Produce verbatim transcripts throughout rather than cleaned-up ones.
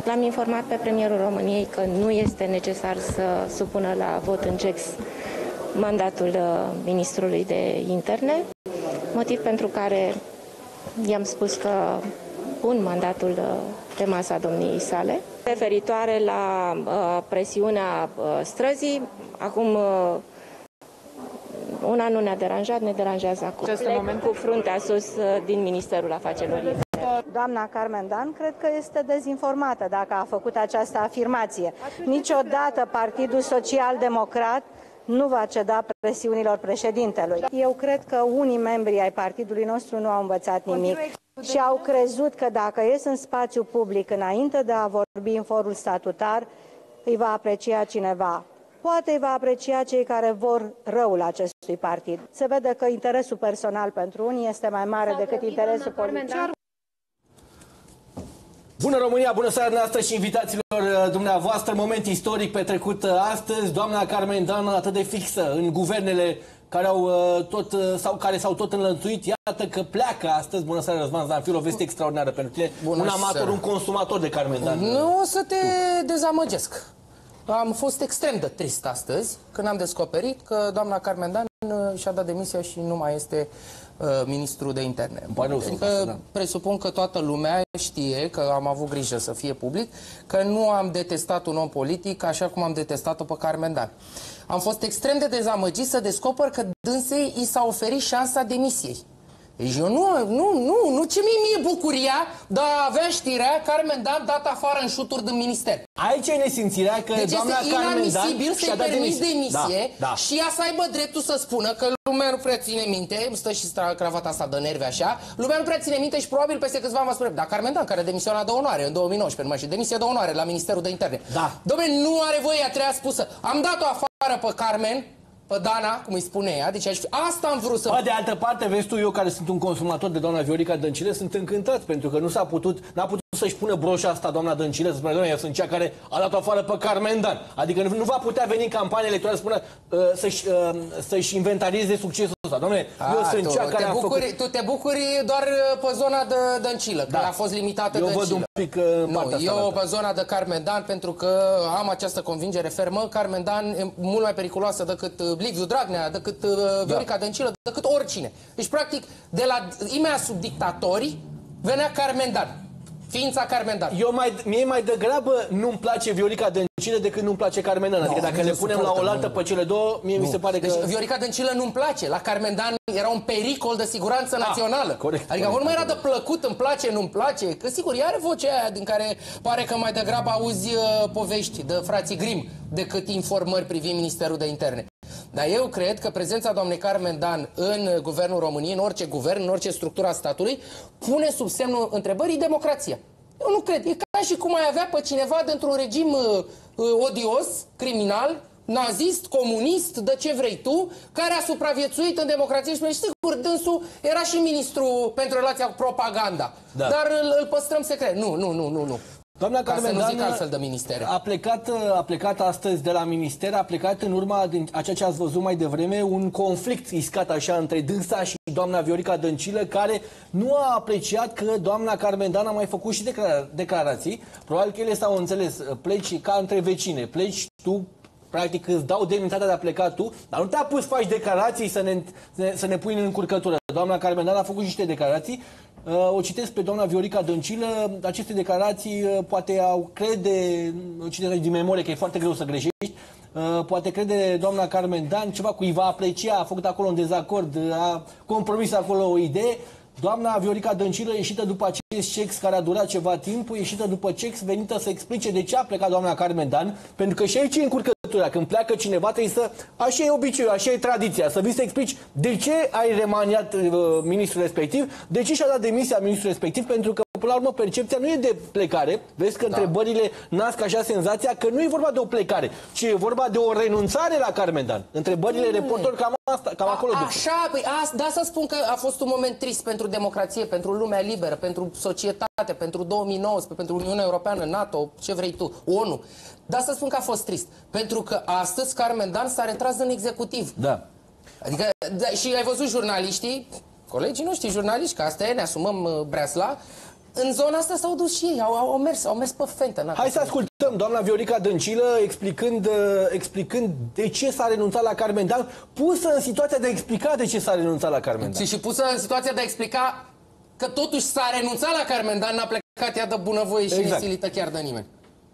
L-am informat pe premierul României că nu este necesar să supună la vot în C E X mandatul ministrului de interne, motiv pentru care i-am spus că pun mandatul pe masa domniei sale. Referitoare la uh, presiunea uh, străzii, acum uh, una nu ne-a deranjat, ne deranjează acum. Plec moment cu fruntea sus uh, din Ministerul Afacerilor Interne. Doamna Carmen Dan cred că este dezinformată dacă a făcut această afirmație. Niciodată Partidul Social Democrat nu va ceda presiunilor președintelui. Eu cred că unii membri ai partidului nostru nu au învățat nimic și au crezut că dacă ies în spațiu public înainte de a vorbi în forul statutar, îi va aprecia cineva. Poate îi va aprecia cei care vor răul acestui partid. Se vede că interesul personal pentru unii este mai mare decât interesul politic. Bună România, bună seara noastră și invitațiilor dumneavoastră. Moment istoric petrecut astăzi. Doamna Carmen Dan, atât de fixă în guvernele care au tot sau care s-au tot înlănțuit, iată că pleacă astăzi. Bună seara, Răzvan Zanfir, o veste extraordinară pentru tine. Bună un amator, seara. Un consumator de Carmen Dan. Nu o să te tu. dezamăgesc. Am fost extrem de trist astăzi când am descoperit că doamna Carmen Dan și-a dat demisia și nu mai este uh, ministru de interne. Adică, da. Presupun că toată lumea știe, că am avut grijă să fie public, că nu am detestat un om politic așa cum am detestat-o pe Carmen Dan. Am fost extrem de dezamăgit să descoper că dânsei i s-a oferit șansa demisiei. Deci eu nu, nu, nu, nu ce mi-e mie bucuria, dar avea știrea Carmen Dan dat afară în șuturi din minister. Aici e nesimțirea că deci doamna Carmen Dan și-a dat demisia. Demisie da, da. Și ea să aibă dreptul să spună că lumea nu prea ține minte, îmi stă și cravata asta de nervi așa, lumea nu prea ține minte și probabil peste câțiva ani va spune, dar Carmen Dan, care demisiona de onoare în două mii nouăsprezece, numai și demisia de onoare la Ministerul de Interne. Da. Dom'le, nu are voie, a treia spusă. Am dat-o afară pe Carmen, pe Dana, cum îi spune ea, deci asta am vrut să... Ba, de altă parte, vezi tu, eu care sunt un consumator de doamna Viorica Dăncilă, sunt încântat, pentru că nu s-a putut, n-a putut să-și pună broșa asta, doamna Dăncilă, să spună, doamne, eu sunt cea care a dat-o afară pe Carmen Dan. Adică nu, nu va putea veni în campanie electorală să spună, uh, să-și uh, să-și inventarieze succesul ăsta. Doamne, a, eu sunt tu, cea care a bucuri, făcut... Tu te bucuri doar pe zona de Dăncilă, că da. A fost limitată eu Dăncilă. Eu văd un pic uh, nu, eu pe zona de Carmen Dan, pentru că am această convingere fermă, Carmen Dan e mult mai periculoasă decât Liviu Dragnea, decât uh, Viorica da. Dăncilă, decât oricine. Deci, practic, de la imediat sub dictatori, venea Carmen Dan. Ființa Carmen Dan. Eu mai, mie mai degrabă nu-mi place Viorica Dăncilă decât nu-mi place Carmen Dan. Adică no, dacă le punem la oaltă pe cele două, mie nu. mi se pare că... Deci Viorica Dăncilă nu-mi place. La Carmen Dan era un pericol de siguranță ah, națională. Corect, adică corect, nu mai era de plăcut, îmi place, nu-mi place. Că sigur, ea are vocea aia din care pare că mai degrabă auzi uh, povești de frații Grimm decât informări privind Ministerul de Interne. Dar eu cred că prezența doamnei Carmen Dan în Guvernul României, în orice guvern, în orice structură a statului, pune sub semnul întrebării democrația. Eu nu cred. E ca și cum ai avea pe cineva dintr-un regim uh, uh, odios, criminal, nazist, comunist, de ce vrei tu, care a supraviețuit în democrație și sigur, dânsul era și ministru pentru relația cu propaganda. Da. Dar îl, îl păstrăm secret. Nu, nu, nu, nu, nu. Doamna Carmen Dan altfel de ministere. A plecat, a plecat astăzi de la minister, a plecat în urma din a ceea ce ați văzut mai devreme, un conflict iscat așa între dânsa și doamna Viorica Dăncilă, care nu a apreciat că doamna Carmen Dan a mai făcut și declara declarații. Probabil că ele s-au înțeles, pleci ca între vecine, pleci tu, practic îți dau demnitatea de a pleca tu, dar nu te-a pus să faci declarații să ne, să ne pui în încurcătură. Doamna Carmen Dan a făcut niște declarații. O citesc pe doamna Viorica Dăncilă. Aceste declarații poate au crede, o citesc din memorie că e foarte greu să greșești, poate crede doamna Carmen Dan ceva cu îi va aprecia, a făcut acolo un dezacord, a compromis acolo o idee. Doamna Viorica Dăncilă, ieșită după acest C E X care a durat ceva timp, ieșită după C E X, venită să explice de ce a plecat doamna Carmen Dan, pentru că și aici e încurcătura. Când pleacă cineva trebuie să... Așa e obiceiul, așa e tradiția, să vii să explici de ce ai remaniat uh, ministrul respectiv, de ce și-a dat demisia ministrul respectiv, pentru că până la urmă percepția nu e de plecare. Vezi că da. întrebările nasc așa senzația că nu e vorba de o plecare, ci e vorba de o renunțare la Carmen Dan. Întrebările mm. reportori cam, asta, cam a, acolo duc. Așa, păi, a, da, să spun că a fost un moment trist pentru democrație, pentru lumea liberă, pentru societate, pentru două mii nouăsprezece, pentru Uniunea Europeană, NATO, ce vrei tu, ONU. Dar să spun că a fost trist, pentru că astăzi Carmen Dan s-a retras în executiv. Da. Adică, da, și ai văzut jurnaliștii, colegii noștri jurnaliști, că asta e, ne asumăm uh, breasla, în zona asta s-au dus și ei, au, au mers, au mers pe fentă. Hai să ascultăm doamna Viorica Dăncilă explicând, explicând de ce s-a renunțat la Carmen Dan, pusă în situația de a explica de ce s-a renunțat la Carmen Dan. Și, și pusă în situația de a explica că totuși s-a renunțat la Carmen Dan, n-a plecat ea de bunăvoie și exact. nesilită chiar de nimeni.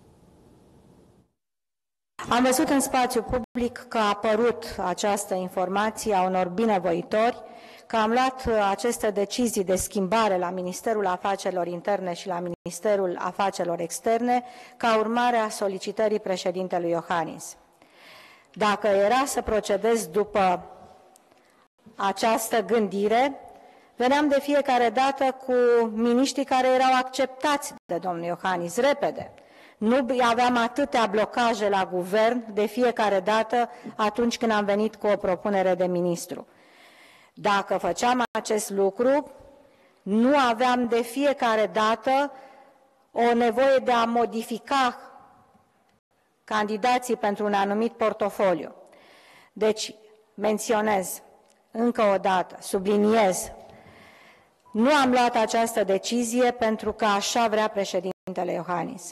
Am văzut în spațiu public că a apărut această informație a unor binevoitori, că am luat aceste decizii de schimbare la Ministerul Afacerilor Interne și la Ministerul Afacerilor Externe ca urmare a solicitării președintelui Iohannis. Dacă era să procedez după această gândire, veneam de fiecare dată cu miniștrii care erau acceptați de domnul Iohannis repede. Nu aveam atâtea blocaje la guvern de fiecare dată atunci când am venit cu o propunere de ministru. Dacă făceam acest lucru, nu aveam de fiecare dată o nevoie de a modifica candidații pentru un anumit portofoliu. Deci, menționez încă o dată, subliniez, nu am luat această decizie pentru că așa vrea președintele Iohannis.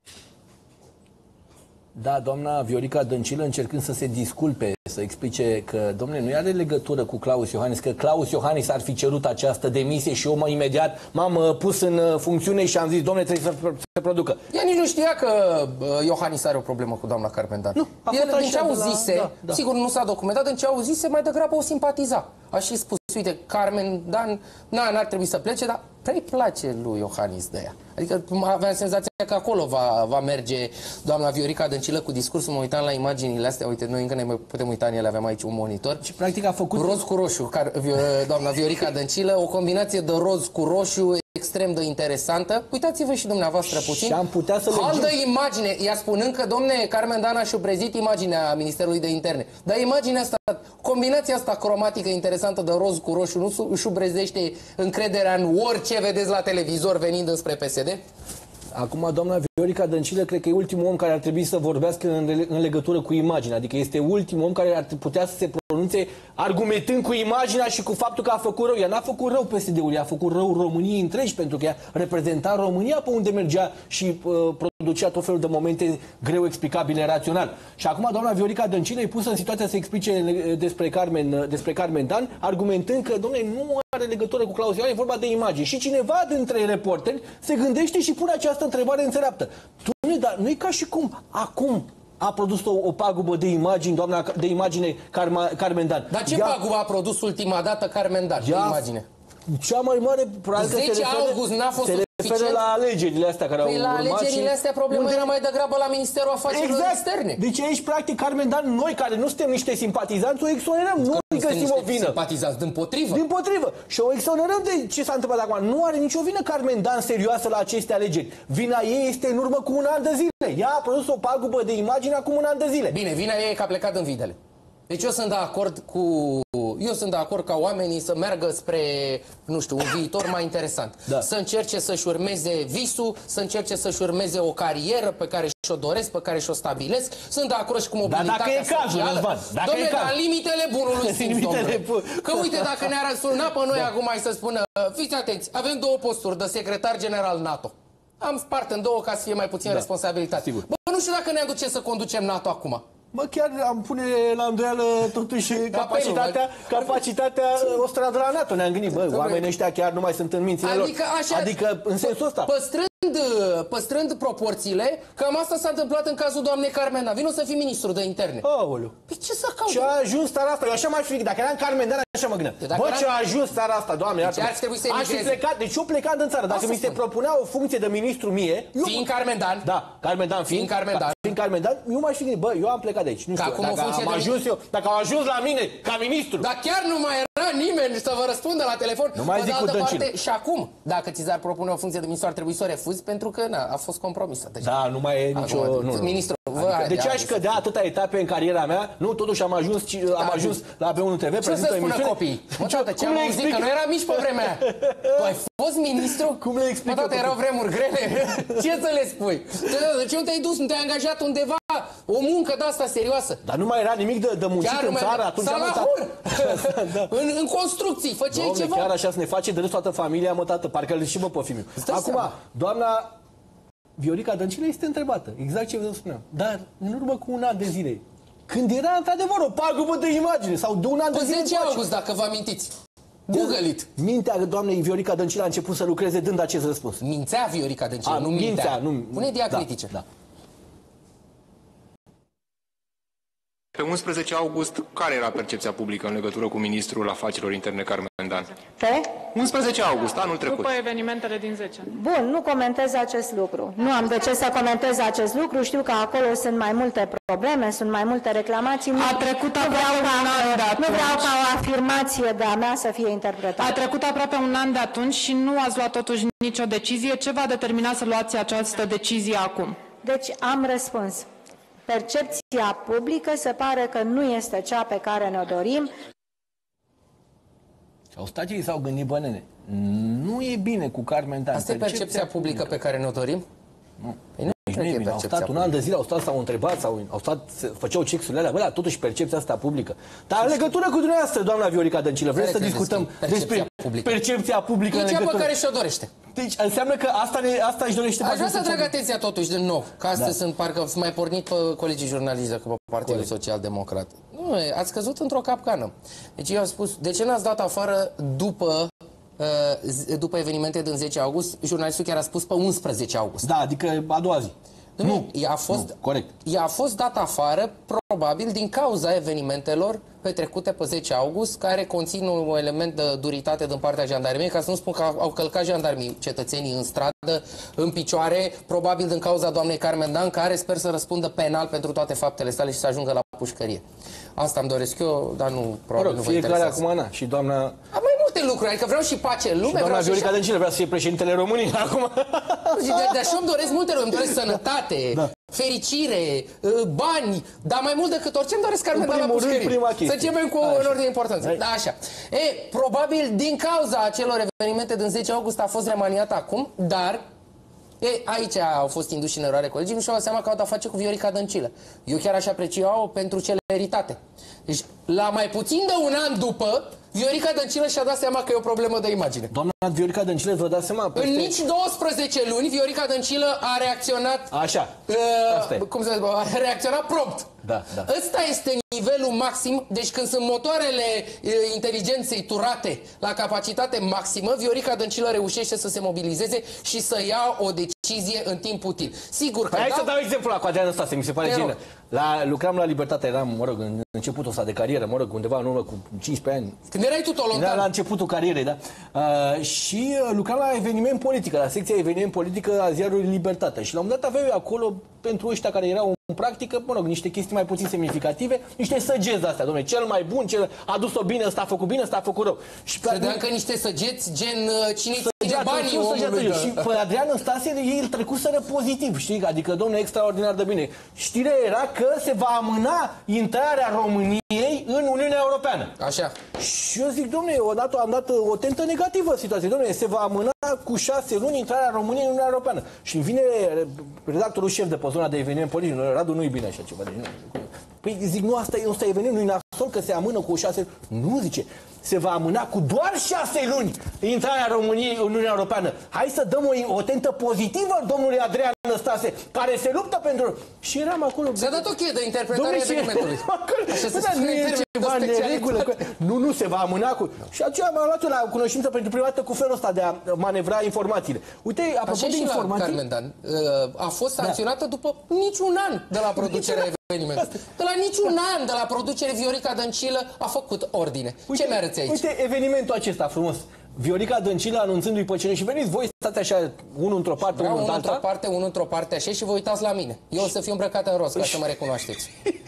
Da, doamna Viorica Dăncilă încercând să se disculpe, să explice că, domnule, nu are legătură cu Claus Iohannis, că Claus Iohannis ar fi cerut această demisie și eu mă, imediat m-am pus în funcțiune și am zis, domnule, trebuie să se producă. Ea nici nu știa că Iohannis are o problemă cu doamna Carmen Dan. Nu, el, din ce auzise, da, da. sigur nu s-a documentat, din ce auzise, mai degrabă o simpatiza. A și spus, uite, Carmen Dan, n-ar trebui să plece, dar prea-i place lui Iohannis de ea. Adică aveam senzația că acolo va, va merge doamna Viorica Dăncilă cu discursul. Mă uitam la imaginile astea, uite, noi încă ne mai putem uita în ele, aveam aici un monitor. Și practic a făcut roz cu roșu, car, doamna Viorica Dăncilă, o combinație de roz cu roșu extrem de interesantă. Uitați-vă și dumneavoastră puțin. Și am putea să hal de imagine, ea spunând că, domne, Carmen Dan a șubrezit imaginea Ministerului de Interne. Dar imaginea asta, combinația asta cromatică interesantă de roz cu roșu, nu șubrezește încrederea în orice vedeți la televizor venind înspre P S D? Acum, doamna Viorica Dăncilă, cred că e ultimul om care ar trebui să vorbească în, în legătură cu imaginea. Adică este ultimul om care ar putea să se pronunțe argumentând cu imaginea și cu faptul că a făcut rău. Ea n-a făcut rău P S D-ului, a făcut rău României întregi, pentru că ea reprezenta România pe unde mergea și uh, producea tot felul de momente greu explicabile rațional. Și acum, doamna Viorica Dăncilă e pusă în situația să explice despre Carmen, despre Carmen Dan, argumentând că, domnule, nu are legătură cu Claus Iohannis, e vorba de imagini. Și cineva dintre reporteri se gândește și pune această întrebare înțeleaptă. Doamne, dar nu e ca și cum acum a produs o, o pagubă de imagini, doamna, de imagine Carma, Carmen Dan. Dar ce ea, pagubă a produs ultima dată Carmen Dan? Ea, de imagine? Cea mai mare, probabil că se referă, august n-a fost se referă la alegerile astea care păi au la urmat. alegerile astea problema era mai degrabă la Ministerul Afacerilor exact. Externe. Deci aici, practic, Carmen Dan, noi care nu suntem niște simpatizanți, o exonerăm, nu îi găsim o vină. Simpatizanți, dimpotrivă. Dimpotrivă. Și o exonerăm de ce s-a întâmplat acum. Nu are nicio vină Carmen Dan serioasă la aceste alegeri. Vina ei este în urmă cu un an de zile. Ea a produs o pagubă de imagine acum un an de zile. Bine, vina ei e că a plecat în videle. Deci eu sunt de acord cu... Eu sunt de acord ca oamenii să meargă spre, nu știu, un viitor mai interesant. Da. Să încerce să-și urmeze visul, să încerce să-și urmeze o carieră pe care și-o doresc, pe care și-o stabilesc. Sunt de acord și cu mobilitatea Dar dacă e cazul, Răzvan, dacă dom'le, e cazul. Dar limitele bunului simț, domnule. Că uite, dacă ne-ar sunat pe noi da. acum mai să spună, fiți atenți, avem două posturi de secretar general NATO. Am spart în două ca să fie mai puțin da. responsabilitate. Sigur. Bă, nu știu dacă ne aduce să conducem NATO acum. Bă, chiar am pune la îndoială totuși capacitatea, capacitatea o stradă la NATO. Ne-am gândit, bă, oamenii ăștia chiar nu mai sunt în mințile adică, lor. Așa, adică în sensul ăsta. Păstrând, păstrând proporțiile, cam asta s-a întâmplat în cazul doamnei Carmen Dan. Vino să fii ministru de interne. Aoleu. Păi ce să caut? Ce a ajuns țara asta? Eu așa m-aș fi, dacă eram Carmen Dan, așa mă gândeam. Bă, ce a ajuns țara asta, Doamne, deci ar trebui să aș fi plecat, deci eu plecam din țară. Dacă mi se propunea o funcție de ministru mie, eu... Fiind Carmen Dan. Da, Carmen Dan fiind, fiind Carmen Dan. Fiind Carmen Dan, eu m-aș fi gândit, bă, eu am plecat de aici. Nu știu, dacă am ajuns eu, dacă am ajuns la mine ca ministru. Dar chiar nu mai era nimeni să vă răspundă la telefon. Nu mai zic cu Dăncilă. Și acum, dacă ți s-ar propune o funcție de ministru, ar trebui să o refuzi pentru că na, a fost compromisă. Deci, da, nu mai e nicio... Acum, nu, ministru, adică, vă, de ce aș cădea atâta etape în cariera mea? Nu, totuși am ajuns, am ajuns la P unu T V. Ce să spună copiii? Mă, tată, ce am auzit că nu eram mici pe vremea aia. Tu ai fost ministru? Cum le explic? Mă, tată, erau vremuri grele. Ce să le spui? De ce nu te-ai dus, nu te-ai angajat undeva o muncă de asta serioasă. Dar nu mai era nimic de, de muncit chiar în țară atunci. Salahur! Da. în, în construcții, făceai Doamne, ceva. Chiar așa să ne face de râs toată familia, mă, tată, parcă îl și mă pe filmul. Acum, seama. Doamna Viorica Dăncilă este întrebată, exact ce vă spuneam. Dar în urmă cu un an de zile, când era într-adevăr o pagubă de imagine, sau de un an pe de zile... zece august, dacă vă amintiți. Google it. Mintea doamnei Viorica Dăncilă a început să lucreze dând acest răspuns. Mințea Viorica Dăncilă, a, nu mintea. mintea. Nu, pune diacritice. Da, da. Pe unsprezece august, care era percepția publică în legătură cu ministrul afacerilor interne Carmen Dan? Pe? unsprezece august, anul trecut. După evenimentele din zece. Bun, nu comentez acest lucru. Nu am de ce să comentez acest lucru. Știu că acolo sunt mai multe probleme, sunt mai multe reclamații. A trecut nu vreau, ca, nu vreau ca o afirmație de-a mea să fie interpretată. A trecut aproape un an de atunci și nu ați luat totuși nicio decizie. Ce v-a determinat să luați această decizie acum? Deci am răspuns. Percepția publică se pare că nu este cea pe care ne-o dorim. Și au stat ei, s-au gândit, bă, nene, nu e bine cu Carmen Dan. Asta e percepția publică pe care ne-o dorim? Nu. Păi nu, deci nu e bine. Au stat un an de zile, au stat, s-au întrebat, sau au stat, făceau checks-urile alea, bă, dar totuși percepția asta publică. Dar în legătură cu dumneavoastră, doamna Viorica Dăncilă, vreți să discutăm despre publică. percepția publică în legătură? E cea pe care și-o dorește. Deci înseamnă că asta, ne, asta își dorește... Aș vrea să atrag atenția totuși din nou, că astăzi da. sunt, parcă sunt mai pornit pe colegii jurnaliști decât pe Partidul Social Democrat. Nu, ați căzut într-o capcană. Deci eu am spus, de ce n-ați dat afară după, uh, după evenimente din zece august? Jurnalistul chiar a spus pe unsprezece august. Da, adică a doua zi. Nu, ea a fost, nu, corect. Ea a fost dat afară, probabil, din cauza evenimentelor petrecute pe zece august, care conțin un element de duritate din partea jandarmiei, ca să nu spun că au călcat jandarmii cetățenii în stradă, în picioare, probabil din cauza doamnei Carmen Dan, care sper să răspundă penal pentru toate faptele sale și să ajungă la pușcărie. Asta îmi doresc eu, dar nu, probabil rog, nu vă fiecare interesează. acum, na, și doamna... Am mai multe lucruri, adică vreau și pace în lume. Și doamna Viorica și... Dăncilă vrea să fie președintele României acum. De așa îmi doresc multe lucruri, îmi doresc sănătate, da. fericire, bani, dar mai mult decât orice îmi doresc Carmen Dan la pușcărie. Să începem cu în ordine de importanță. Da, așa. E, probabil din cauza acelor evenimente din zece august a fost remaniată acum, dar e, aici au fost induși în eroare colegii, nu și-au dat seama că au de-a face cu Viorica Dăncilă. Eu chiar aș aprecia-o pentru celeritate. Deci, la mai puțin de un an după, Viorica Dăncilă și-a dat seama că e o problemă de imagine. Doamna Viorica Dăncilă, vă dați seama? Peste... În nici douăsprezece luni, Viorica Dăncilă a reacționat... Așa. Uh, cum să zic, a reacționat prompt. Da, da. Ăsta este nivelul maxim. Deci când sunt motoarele uh, inteligenței turate la capacitate maximă, Viorica Dăncilă reușește să se mobilizeze și să ia o decizie în timp util. Sigur că... Păi hai da... să dau exemplu la Adrian Năstase, mi se pare genial. La, lucram la Libertate, eram, mă rog, în începutul ăsta de carieră, mă rog, undeva în urmă cu cincisprezece ani. Când erai tu tolontan. La începutul carierei, da. Uh, și uh, lucram la eveniment politică, la secția eveniment politică a ziarului Libertate. Și la un moment dat aveam acolo, pentru ăștia care erau în practică, mă rog, niște chestii mai puțin semnificative, niște săgeți de astea, dom'le, cel mai bun, cel a dus-o bine, ăsta a făcut bine, ăsta a făcut rău. Și credeam că niște săgeți, gen cine ține banii omului. Da. Și pe Adrian Năstase, ei îl trecuseră pozitiv, știi? Adică, dom'le, extraordinar de bine. Știrea era că se va amâna intrarea României în Uniunea Europeană. Așa. Și eu zic, dom'le, odată am dat o tentă negativă situație. Dom'le, se va amâna cu șase luni intrarea României în Uniunea Europeană. Și îmi vine redactorul șef de pe zona de eveniment politic, Radu, nu-i bine așa ceva. Deci, nu. Păi zic, nu, asta e, asta e eveniment, nu-i nasol că se amână cu șase luni. Nu, zice, se va amâna cu doar șase luni intrarea României în Uniunea Europeană. Hai să dăm o, o tentă pozitivă domnului Adrian Năstase, care se luptă pentru... Și eram acolo... S-a dat o cheie de interpretare a evenimentului. Așa se spune ceva în neregulă. Nu, nu, se va amâna cu... Și aceea m-am luat la cunoștință pentru prima dată cu felul ăsta de a manevra informațiile. Uite, apropo de informații... Carmen Dan a fost sancționată după niciun an de la producerea evenimentului. De la niciun an de la producere, Viorica Dăncilă a făcut ordine. Ce mi-arăți aici? Uite evenimentul acesta frumos. Viorica Dăncilă anunțându-i pe cine și veniți voi stați așa, unul într-o parte, Vreau unul unul într-o într-o parte, unul într-o parte așa și vă uitați la mine. Eu o să fiu îmbrăcată în roz, ca să mă recunoașteți.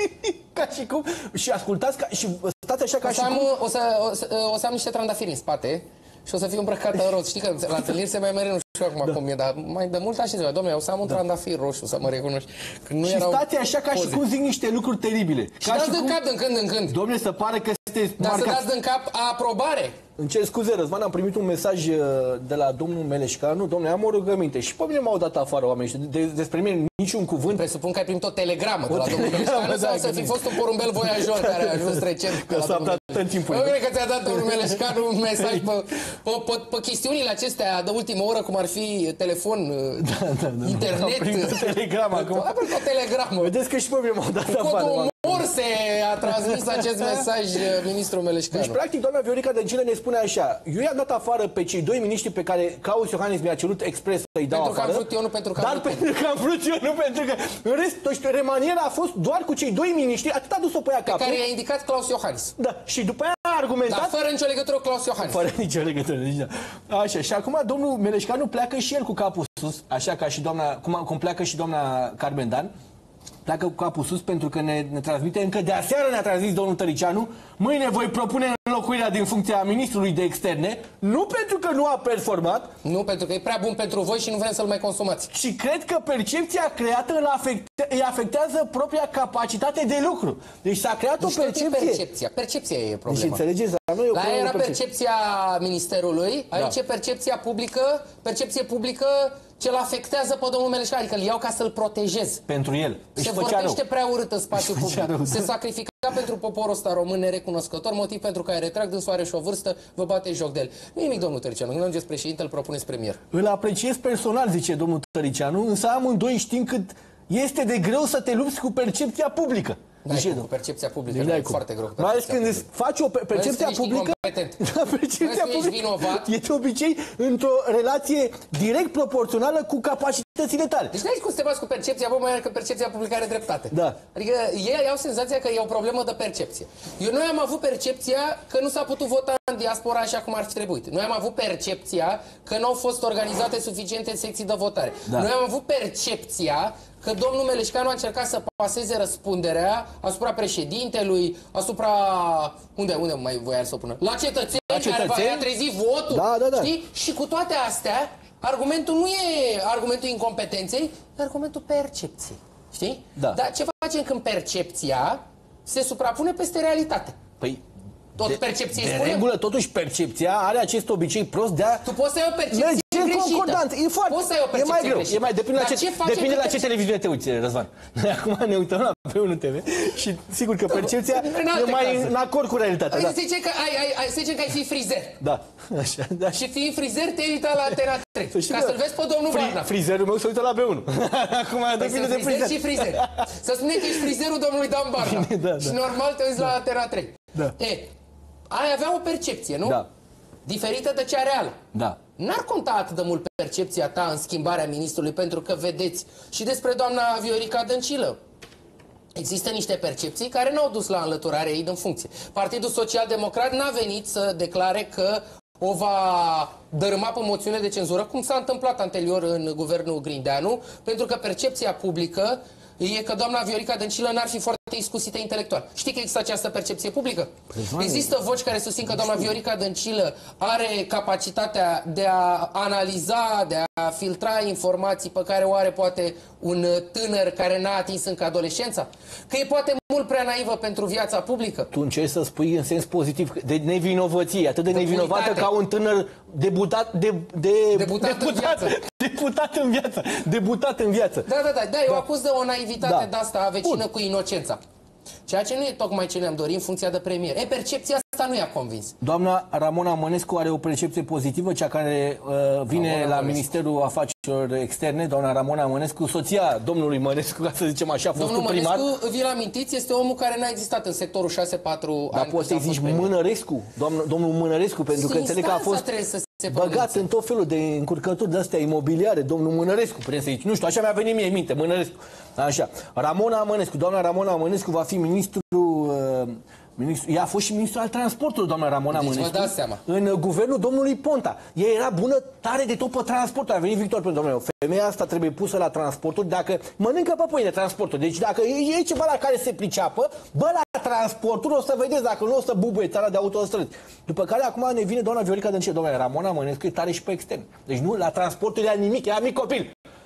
Ca și cum, și ascultați ca, și stați așa ca o și am, cum... O să, o, să, o să am niște trandafiri în spate și o să fiu îmbrăcată în roz. Știi că la întâlniri se mai mereu, nu știu acum da. cum e, dar mai de mult așa ziua, dom'le, o să am un da. trandafir roșu, să mă recunoști. Și stați așa ca poze. Și cum zic niște lucruri teribile. Și dați de cum... cap din când în când. Dom'le, să pare că este Dar marcat. să dați din cap aprobare. Îmi cer scuze, Răzvan, am primit un mesaj de la domnul Meleșcanu. Domnule, am o rugăminte. Și pe mine m-au dat afară oamenii. De, despre mine niciun cuvânt. Presupun că ai primit o telegramă o de la domnul Meleșcanu, da, sau să fi fost un porumbel voiajor care a ajuns recent. Că s-a dat în timpul. Eu cred că ți-a dat domnul Meleșcanu un mesaj pe, pe, pe, pe chestiunile acestea de ultimă oră, cum ar fi telefon, da, da, da. internet. Am primit o telegramă acum. Am primit o telegramă. Vedeți că și pe mine m-au dat afară. Morse a transmis acest mesaj ministrul Meleșcanu. Deci, practic, doamna Viorica Dăncilă ne spune așa: eu i-am dat afară pe cei doi miniștri pe care Claus Iohannis mi-a cerut expres să-i dau pentru afară. Pentru că am vrut eu, nu pentru că am Dar vrut pentru că am vrut eu, nu pentru că... În rest, toți, remaniera a fost doar cu cei doi miniștri, atât a dus-o pe ea capul. Pe care i-a indicat Claus Iohannis. Da, și după aia a argumentat... Dar fără nicio legătură cu Claus Iohannis. Fără nicio legătură, deci da. Așa, și acum domnul Meleșcanu pleacă și el cu capul sus, așa ca și doamna... Cum, cum pleacă și doamna Carmen Dan. Pleacă cu capul sus pentru că ne, ne transmite, încă de aseară ne-a transmis domnul Tăricianu, mâine voi propune înlocuirea din funcția ministrului de externe, nu pentru că nu a performat, nu pentru că e prea bun pentru voi și nu vrem să-l mai consumați. Și cred că percepția creată îl afecte, îi afectează propria capacitate de lucru. Deci s-a creat deci o percepție. Percepția. Percepția e problema. Deci înțelegeți, la noi e o la problemă. era percepție. percepția ministerului, aici da. E percepția publică, percepție publică ce îl afectează pe domnul Meleșcanu, adică îl iau ca să-l protejez. Pentru el. Se vorbește prea urât în spațiul public. Se sacrifica pentru poporul ăsta român nerecunoscător, motiv pentru care retrag din soare și o vârstă, vă bate joc de el. Nu nimic, domnul Tăricianu, când ajungeți președinte, îl propuneți premier. Îl apreciez personal, zice domnul Tăricianu, însă amândoi știm cât este de greu să te lupți cu percepția publică. Deci, cu percepția publică, deci, e foarte greu. Mai ales când îți faci o percepția publică, da, percepția publică e de obicei într-o relație direct proporțională cu capacitățile tale. Deci n-ai cum să te bați cu percepția, bă, mai are că percepția publică are dreptate. Da. Adică ei au senzația că e o problemă de percepție. Eu noi am avut percepția că nu s-a putut vota în diaspora așa cum ar fi trebuit. Noi am avut percepția că nu au fost organizate suficiente secții de votare. Da. Noi am avut percepția că domnul Meleșcanu a încercat să paseze răspunderea asupra președintelui, asupra... Unde, unde mai voia să o pună? La cetățeni, La cetățeni? care va trezi votul, da, da, da. Știi? Și cu toate astea, argumentul nu e argumentul incompetenței, e argumentul percepției. Știi? Da. Dar ce facem când percepția se suprapune peste realitate? Păi... Tot de, percepție de spune? regulă, totuși, percepția are acest obicei prost de a... Tu poți să ai o percepție greșită. Concordant. E foarte... Poți să ai o percepție e mai greu. greșită. E mai, depinde la ce, ce, depinde la ce televiziune te uiți, Răzvan. Noi acum ne uităm la P unu T V și sigur că percepția e mai cazuri. În acord cu realitatea. Da. Să zicem că ai, ai, ai, să zicem că ai fi frizer. Da. Așa, da. Și fiind frizer, te uita la Antena trei. Ca să-l vezi pe domnul Fri, Barna. Frizerul meu se uită la B unu. Acum păi depinde de frizer. și frizer. Să spune că ești frizerul domnului Dan Barna. Da, da. Și normal te uiți la Antena trei. Da. E, ai avea o percepție, nu? Da. Diferită de cea reală. Da. N-ar conta atât de mult percepția ta în schimbarea ministrului, pentru că vedeți și despre doamna Viorica Dăncilă. Există niște percepții care n-au dus la înlăturarea ei din funcție. Partidul Social Democrat n-a venit să declare că o va dărâma pe moțiune de cenzură, cum s-a întâmplat anterior în guvernul Grindeanu, pentru că percepția publică e că doamna Viorica Dăncilă n-ar fi foarte iscusită intelectual. Știi că există această percepție publică? Există voci care susțin că doamna Viorica Dăncilă are capacitatea de a analiza, de a filtra informații pe care o are poate un tânăr care n-a atins încă adolescența? Că e poate mult prea naivă pentru viața publică? Tu încerci să spui în sens pozitiv de nevinovăție, atât de, de nevinovată punitate. Ca un tânăr debutat, de, de, debutat, debutat în viață. Debutat în viață. Debutat în viață. Da, da, da. Da, eu da. acuz de o naivitate da. de asta vecină Bun. Cu inocența. Ceea ce nu e tocmai ce ne-am dorit în funcția de premier. E, percepția asta nu i-a convins. Doamna Ramona Mănescu are o percepție pozitivă, cea care uh, vine Ramona la Mănescu. Ministerul Afacerilor Externe, doamna Ramona Mănescu, soția domnului Mănescu, ca să zicem așa, a fost Domnul primar. Mănescu, vi-l amintiți, este omul care n-a existat în sectorul șase patru Dar poți să-i zici Mânărescu, doamna, domnul Mânărescu, pentru că înțeleg că a fost băgat în tot felul de încurcături de-astea imobiliare, domnul Mânărescu, putem să zici. Nu știu, așa mi-a venit mie în minte, Mânărescu. Așa. Ramona Mănescu, doamna Ramona Mănescu va fi ministru, uh, ministru ea a fost și ministru al transportului, doamna Ramona deci Mănescu. Vă dați seama. În guvernul domnului Ponta. Ea era bună tare de tot pe transportul. A venit Victor pentru domnule, femeia asta trebuie pusă la transportul dacă mănâncă pe pâine transportul. Deci dacă e ceva la care se priceapă, bă, la transportul o să vedeți, dacă nu o să bubuie țara de autostrăzi. După care acum ne vine doamna Viorica Dăncilă, doamna Ramona Mănescu e tare și pe extern. Deci nu, la transportul era nimic, era mic copil.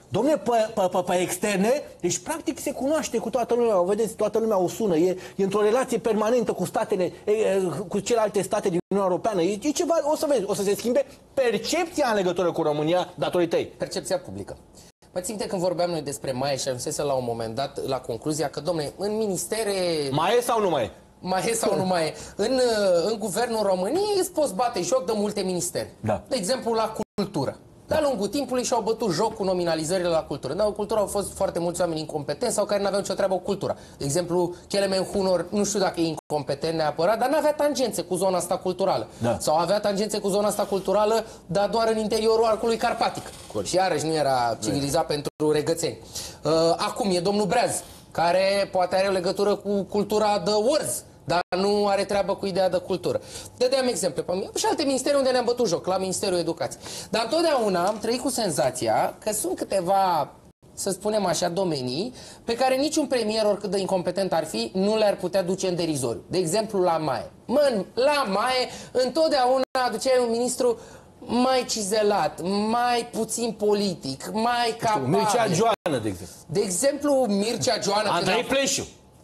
Dom'le, pe, pe, pe, pe externe, deci practic se cunoaște cu toată lumea, o vedeți, toată lumea o sună, e, e într-o relație permanentă cu statele, e, cu celelalte state din Uniunea Europeană. E, e ceva, o să vezi, o să se schimbe percepția în legătură cu România datorită ei. Percepția publică. Mă țin minte când vorbeam noi despre Maie și ajunsese la un moment dat la concluzia că, dom'le, în ministere... Mai e sau nu mai e? Mai e sau nu mai e? În, în guvernul României îți poți bate joc de multe ministere. Da. De exemplu, la cultură. De-a lungul timpului și-au bătut joc cu nominalizările la cultură. Dar la cultură au fost foarte mulți oameni incompetenți sau care nu aveau nicio treabă cu cultura. De exemplu, Kelemen Hunor, nu știu dacă e incompetent neapărat, dar nu avea tangențe cu zona asta culturală. Da. Sau avea tangențe cu zona asta culturală, dar doar în interiorul arcului carpatic. Corect. Și iarăși nu era civilizat da. pentru regățeni. Uh, acum e domnul Breaz, care poate are o legătură cu cultura de Words, dar nu are treabă cu ideea de cultură. Dădeam exemple pe mine și alte ministere unde ne-am bătut joc, la Ministerul Educației. Dar întotdeauna am trăit cu senzația că sunt câteva, să spunem așa, domenii pe care niciun premier, oricât de incompetent ar fi, nu le-ar putea duce în derizoriu. De exemplu, la Maie. Mă, la Maie, întotdeauna aduceai un ministru mai cizelat, mai puțin politic, mai capabil. Mircea Joană, de exemplu. De exemplu, Mircea Joană... Andrei Pleșu.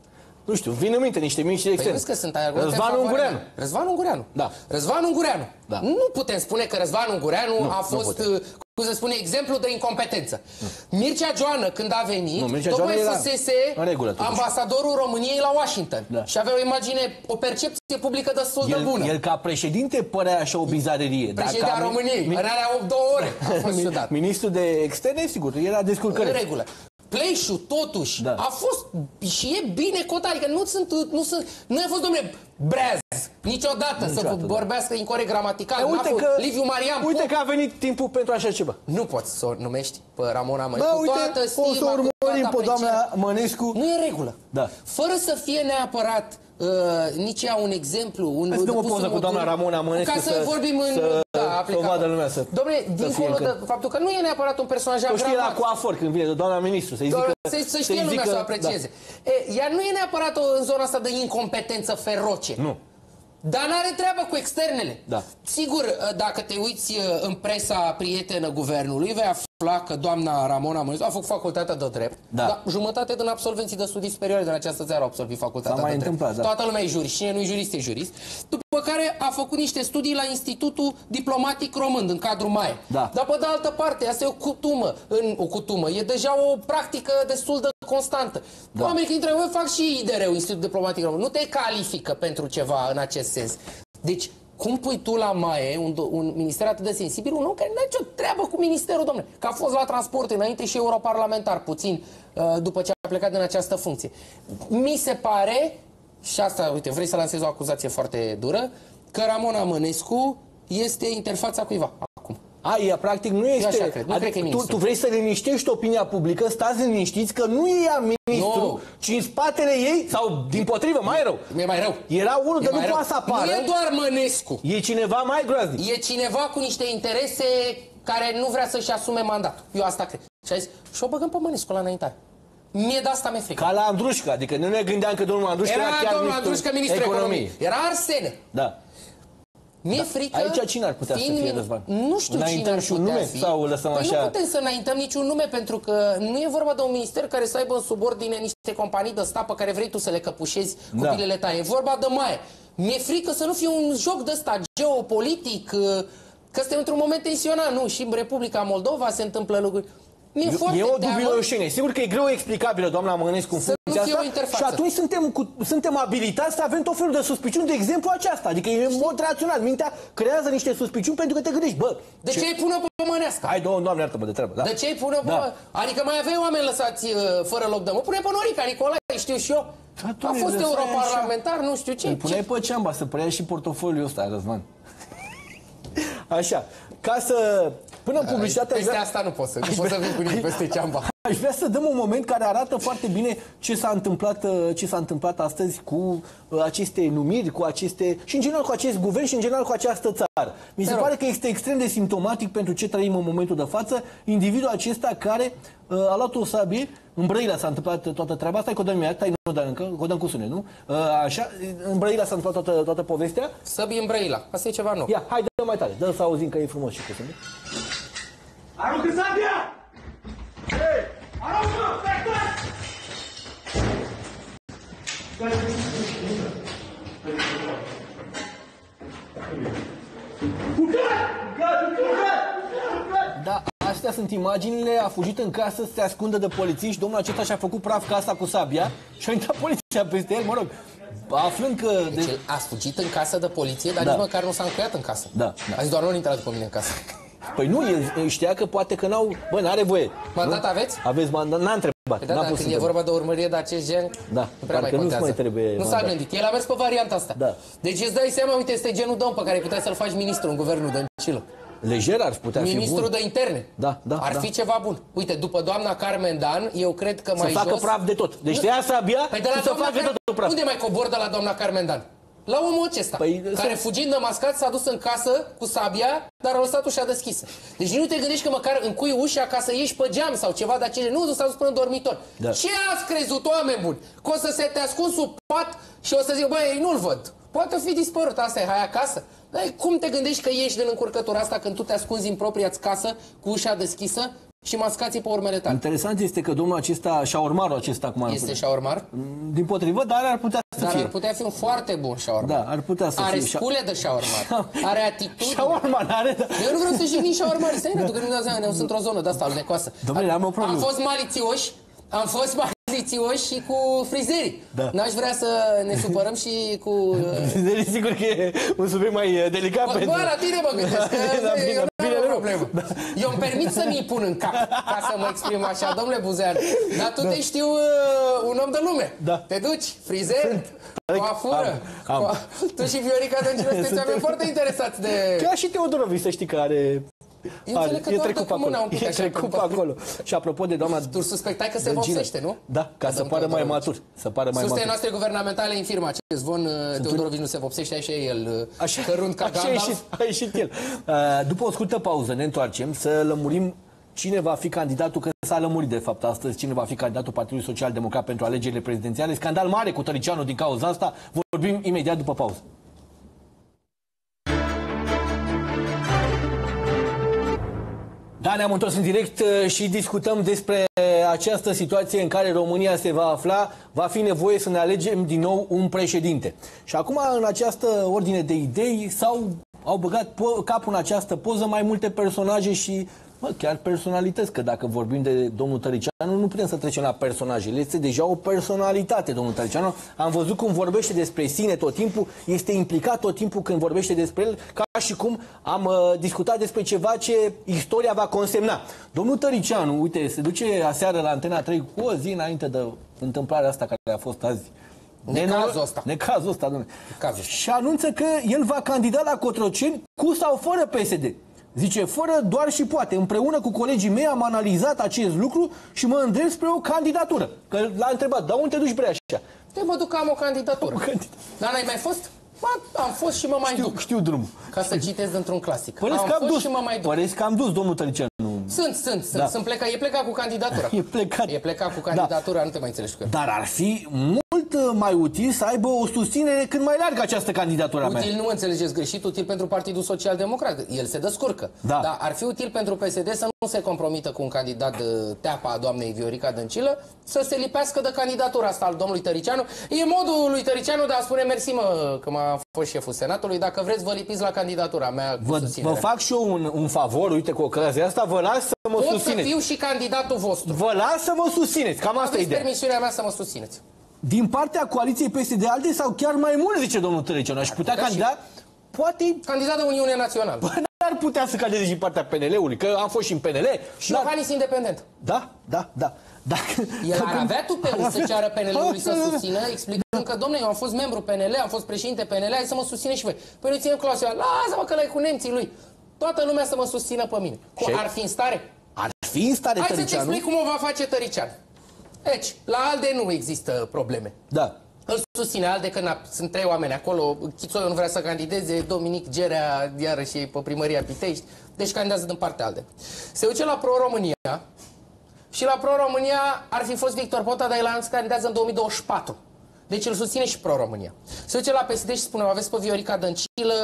Nu știu, vin în minte niște miniștri externi. Păi că sunt Răzvan Ungureanu. Răzvan Ungureanu. Da. Răzvan Ungureanu. Da. Nu putem spune că Răzvan Ungureanu nu, a fost, cum se spune, exemplu de incompetență. Nu. Mircea Joană, când a venit, nu, tocmai fusese regulă, ambasadorul României la Washington. Da. Și avea o imagine, o percepție publică destul el, de bună. El ca președinte părea așa o bizarerie. Președintea României. Mi... În alea opt două ore a fost ciudat. Ministrul de externe, sigur, era descurcări. În regulă. Pleșu, totuși, da. a fost și e bine cotat, adică nu sunt, nu sunt, nu a fost, domnule, Breaz, niciodată, niciodată să vorbească da. incorect gramatical, e, uite că, Liviu Marian. Uite Pop. că a venit timpul pentru așa ceva. Nu poți să o numești pe Ramona Mănescu. Da, uite, toată stima, o să urmărim pe doamna Mănescu. Nu e regulă. Da. Fără să fie neapărat uh, nici ea un exemplu. Un, Hai să dăm o poză cu doamna Ramona Mănescu ca să, să vorbim în... Să, da, să o vadă lumea să... Dom'le, dincolo de faptul că nu e neapărat un personaj agramat. Că știe la coafor când vine de doamna ministru, să-i zică... Să, să știe lumea să o aprecieze. Da. E, ea nu e neapărat o, în zona asta de incompetență feroce. Nu. Dar n-are treabă cu externele. Da. Sigur, dacă te uiți în presa prietenă guvernului, vei afla că doamna Ramona Mănescu a făcut facultatea de drept. Da. Dar jumătate din absolvenții de studii superioare din această țară au absolvit facultatea de drept. Da. Toată lumea e jurist. Cine nu e jurist, e jurist. După care a făcut niște studii la Institutul Diplomatic Român, în cadrul Maie. Da. Dar pe de altă parte, asta e o cutumă. În, o cutumă. E deja o practică destul de constantă. Da. Oamenii când intră, fac și I D R-ul, Institutul Diplomatic Român. Nu te califică pentru ceva în acest sens. Deci, cum pui tu la Maie un, un minister atât de sensibil, un om care nu are nicio treabă cu ministerul, domnule, că a fost la transport înainte și europarlamentar, puțin după ce a plecat din această funcție. Mi se pare, și asta, uite, vrei să lansezi o acuzație foarte dură, că Ramona Mănescu este interfața cuiva acum. A, ea practic nu este... Eu așa cred. Nu adică cred că e tu, tu vrei să liniștești opinia publică, stați liniștiți că nu e ea ministru, no. ci în spatele ei, sau din potrivă, mai rău. E mai rău. Era unul de nu poate să apară. Nu e doar Mănescu. E cineva mai groaznic. E cineva cu niște interese care nu vrea să-și asume mandatul. Eu asta cred. Și a zis, și o băgăm pe Mănescu la înaintare. Mie de asta mi-e frică. Ca la Andrușca, adică nu ne gândeam că domnul Andrușca era, era chiar domnul Andrușca, ministrul economiei. Era Arsene. Da. Mi-e da. frică... Aici cine ar putea să fie, Răzvan? Nu știu cine ar putea nume, fi. Sau lăsăm păi așa... nu putem să înaintăm niciun nume, pentru că nu e vorba de un minister care să aibă în subordine niște companii de stat pe care vrei tu să le căpușezi cu da. pilele tale. E vorba de Maie. Mi-e frică să nu fie un joc de ăsta geopolitic, că suntem într-un moment tensionat, nu? Și în Republica Moldova se întâmplă lucruri. E o dubiloșenie. Sigur că e greu explicabilă, doamna Mănescu, în funcția asta. Și atunci suntem, cu, suntem abilitați să avem tot felul de suspiciuni, de exemplu aceasta. Adică e în mod rațional. Mintea creează niște suspiciuni pentru că te gândești, bă... De ce ai pune pe Mănească? Hai, doamne, iartă-mă de treabă. Da. De ce ai pune pe... Da. Adică mai aveai oameni lăsați uh, fără loc de mă. Pune pe Norica Nicolae, știu și eu. A fost europarlamentar, nu știu ce. Îl puneai pe Ceamba să preia și portofoliul ăsta, Răzvan. Așa, ca să... Până în publicitate... Peste vrea... asta nu pot să, nu pot să vin cu nimic peste Ceamba. Aș vrea să dăm un moment care arată foarte bine ce s-a întâmplat, ce s-a întâmplat astăzi cu aceste numiri, cu aceste... și în general cu acest guvern și în general cu această țară. Mi se Te pare rog. că este extrem de simptomatic pentru ce trăim în momentul de față, individul acesta care uh, a luat o sabie, în Brăila s-a întâmplat toată treaba asta, că o dăm imediat, tai nu dăm încă, că o dăm cu sunet, nu? Uh, așa, în Brăila s-a întâmplat toată, toată povestea. Săbii în Brăila, asta e ceva nou. Ia, hai, dă mai tare, dă să auzim că e frumos și cu sunet. Aruncă sabia! Da, astea sunt imaginile, a fugit în casă să se ascundă de polițiști, domnul acesta și-a făcut praf casa cu sabia și a intrat poliția peste el, mă rog, aflând că... Deci de... a fugit în casă de poliție, dar da. nici măcar nu s-a încuiat în casă. Da, da. A zis, doar nu intrați după mine în casă. Păi nu, el știa că poate că n-au... Bă, n-are voie. Mandat nu? Aveți? Aveți mandat, n-a întrebat. Păi da, da, când e vorba de urmărire de acest gen, da, nu prea mai contează. Nu mai trebuie Nu s-a gândit. El a mers pe varianta asta. Da. Deci îți dai seama, uite, este genul de om pe care puteai să-l faci ministru în guvernul Dăncilă. Lejer ar putea fi Ministrul bun. de interne. Da, da, ar da. fi ceva bun. Uite, după doamna Carmen Dan, eu cred că mai să facă jos... praf de tot. Deci de asta abia păi de la să facă Car... tot praf. Unde mai cobor de la doamna Carmen Dan? La omul acesta, păi, care să... fugind de mascat s-a dus în casă cu sabia, dar a lăsat ușa deschisă. Deci nu te gândești că măcar încui ușa ca să ieși pe geam sau ceva de acele. Nu, s-a dus până în dormitor. Da. Ce ați crezut, oameni buni? Că o să se te ascund sub pat și o să zic, băi, nu-l văd. Poate fi dispărut, asta e, hai acasă. Dar cum te gândești că ieși din încurcătura asta când tu te ascunzi în propria-ți casă cu ușa deschisă și mascații pe urmele tale? Interesant este că domnul acesta, șaormarul acesta, cum ar Este șaormar? Din potrivă, dar ar putea să dar fie. ar putea fi un foarte bun șaormar. Da, ar putea să are fie. scule de șaormar. Are atitudine. Șaormar are, da. Eu nu vreau să jigni șaormari, stai, pentru că nu ne sunt într-o zonă de asta alunecoasă. Dom'le, am o problemă. Am fost malițioși, am fost malițioși și cu frizerii. Da. N-aș vrea să ne supărăm și cu... Frizerii, sigur că e un subiect mai delicat. Bă, pentru... bă, la tine mă gândesc, că da, bine, eu nu am o problemă. Da. Eu îmi permit să mi-i pun în cap, ca să mă exprim așa, domnule Buzean. Dar tu da. te știu uh, un om de lume. Da. Te duci, frizer, coafură. Am, am. Tu și Viorica Dăncilă sunteți oameni foarte interesați de... Ca și Teodorovici, să știi că are... Eu are, că e trecut pe acolo. Un pic e așa, trecut pe acolo. Și apropo de doamna... Tu suspectai că se vopsește, nu? Da, ca să pară mai matur. Să pară mai Sursele matur. noastre guvernamentale infirmă acest zvon. Teodorovici nu se vopsește, așa e el. Așa, cărunt ca așa a, ieșit, a ieșit el. După o scurtă pauză ne întoarcem să lămurim cine va fi candidatul, că s-a lămurit de fapt astăzi, cine va fi candidatul Partidului Social Democrat pentru alegerile prezidențiale. Scandal mare cu Tăricianu din cauza asta. Vorbim imediat după pauză. Da, ne-am întors în direct și discutăm despre această situație în care România se va afla. Va fi nevoie să ne alegem din nou un președinte. Și acum, în această ordine de idei, s-au au băgat capul în această poză mai multe personaje și mă, chiar personalități, că dacă vorbim de domnul Tăricianu, nu putem să trecem la personaje. El este deja o personalitate, domnul Tăricianu. Am văzut cum vorbește despre sine tot timpul, este implicat tot timpul când vorbește despre el, ca și cum am uh, discutat despre ceva ce istoria va consemna. Domnul Tăricianu, uite, se duce aseară la Antena trei cu o zi înainte de întâmplarea asta care a fost azi. Necazul ăsta. Necazul ăsta, domnule. Și anunță că el va candida la Cotroceni cu sau fără P S D. Zice, fără, doar și poate. Împreună cu colegii mei am analizat acest lucru și mă îndrept spre o candidatură. Că l-a întrebat, dar unde te duci prea așa? Te mă duc, am o candidatură. Dar n-ai mai fost? Ba, am fost și mă mai știu, duc. Știu drumul. Ca să citez într-un clasic. Păresc am că am fost dus, și mă mai duc. Păresc că am dus, domnul Tăricianu. Sunt, sunt, sunt. Da. sunt pleca, e plecat cu candidatura. E plecat. E plecat cu candidatura, da. Nu te mai înțelegi cu el. Dar ar fi mult mai util să aibă o susținere cât mai largă această candidatură mea. Util, nu mă înțelegeți greșit, util pentru Partidul Social Democrat. El se descurcă. Da. Dar ar fi util pentru P S D să nu se compromită cu un candidat de teapa a doamnei Viorica Dăncilă, să se lipească de candidatura asta al domnului Tăricianu. E modul lui Tăricianu de a spune mersi, mă, că m-a fost șeful Senatului, dacă vreți vă lipiți la candidatura mea cu vă, vă fac și eu un, un favor, uite, cu ocazia asta, vă las să mă Pot susțineți. să fiu și candidatul vostru. Vă las să mă susțineți, cam asta e ideea. Permisiunea mea să mă susțineți. Din partea coaliției P S D-ALDE sau chiar mai mult, zice domnul Tăricianu, aș putea candida, și... poate... Candidat de Uniune Națională. Bă, ar putea să candideze și partea P N L-ului, că am fost și în P N L. Și dar... Iohannis independent. Da, da, da. Dacă... El ar avea tupeul să ceară P N L-ului să susțină, explicând că, domnule, eu am fost membru P N L, am fost președinte P N L, hai să mă susține și voi. Păi nu ținem clausul, lasă-mă că l-ai cu nemții lui. Toată lumea să mă susțină pe mine. Cum, ar fi în stare? Ar fi în stare, hai Tăricianu. să-ți explic cum o va face Tăricianu. Deci, la ALDE nu există probleme. Da. Îl susține ALDE că sunt trei oameni acolo. Chițoiu nu vrea să candideze, Dominic Gerea iarăși pe primăria Pitești. Deci candidează din partea ALDE. Se duce la Pro-România și la Pro-România ar fi fost Victor Ponta, dar el a anunțat că candidează în două mii douăzeci și patru. Deci îl susține și Pro-România. Se duce la P S D și spune, aveți pe Viorica Dăncilă,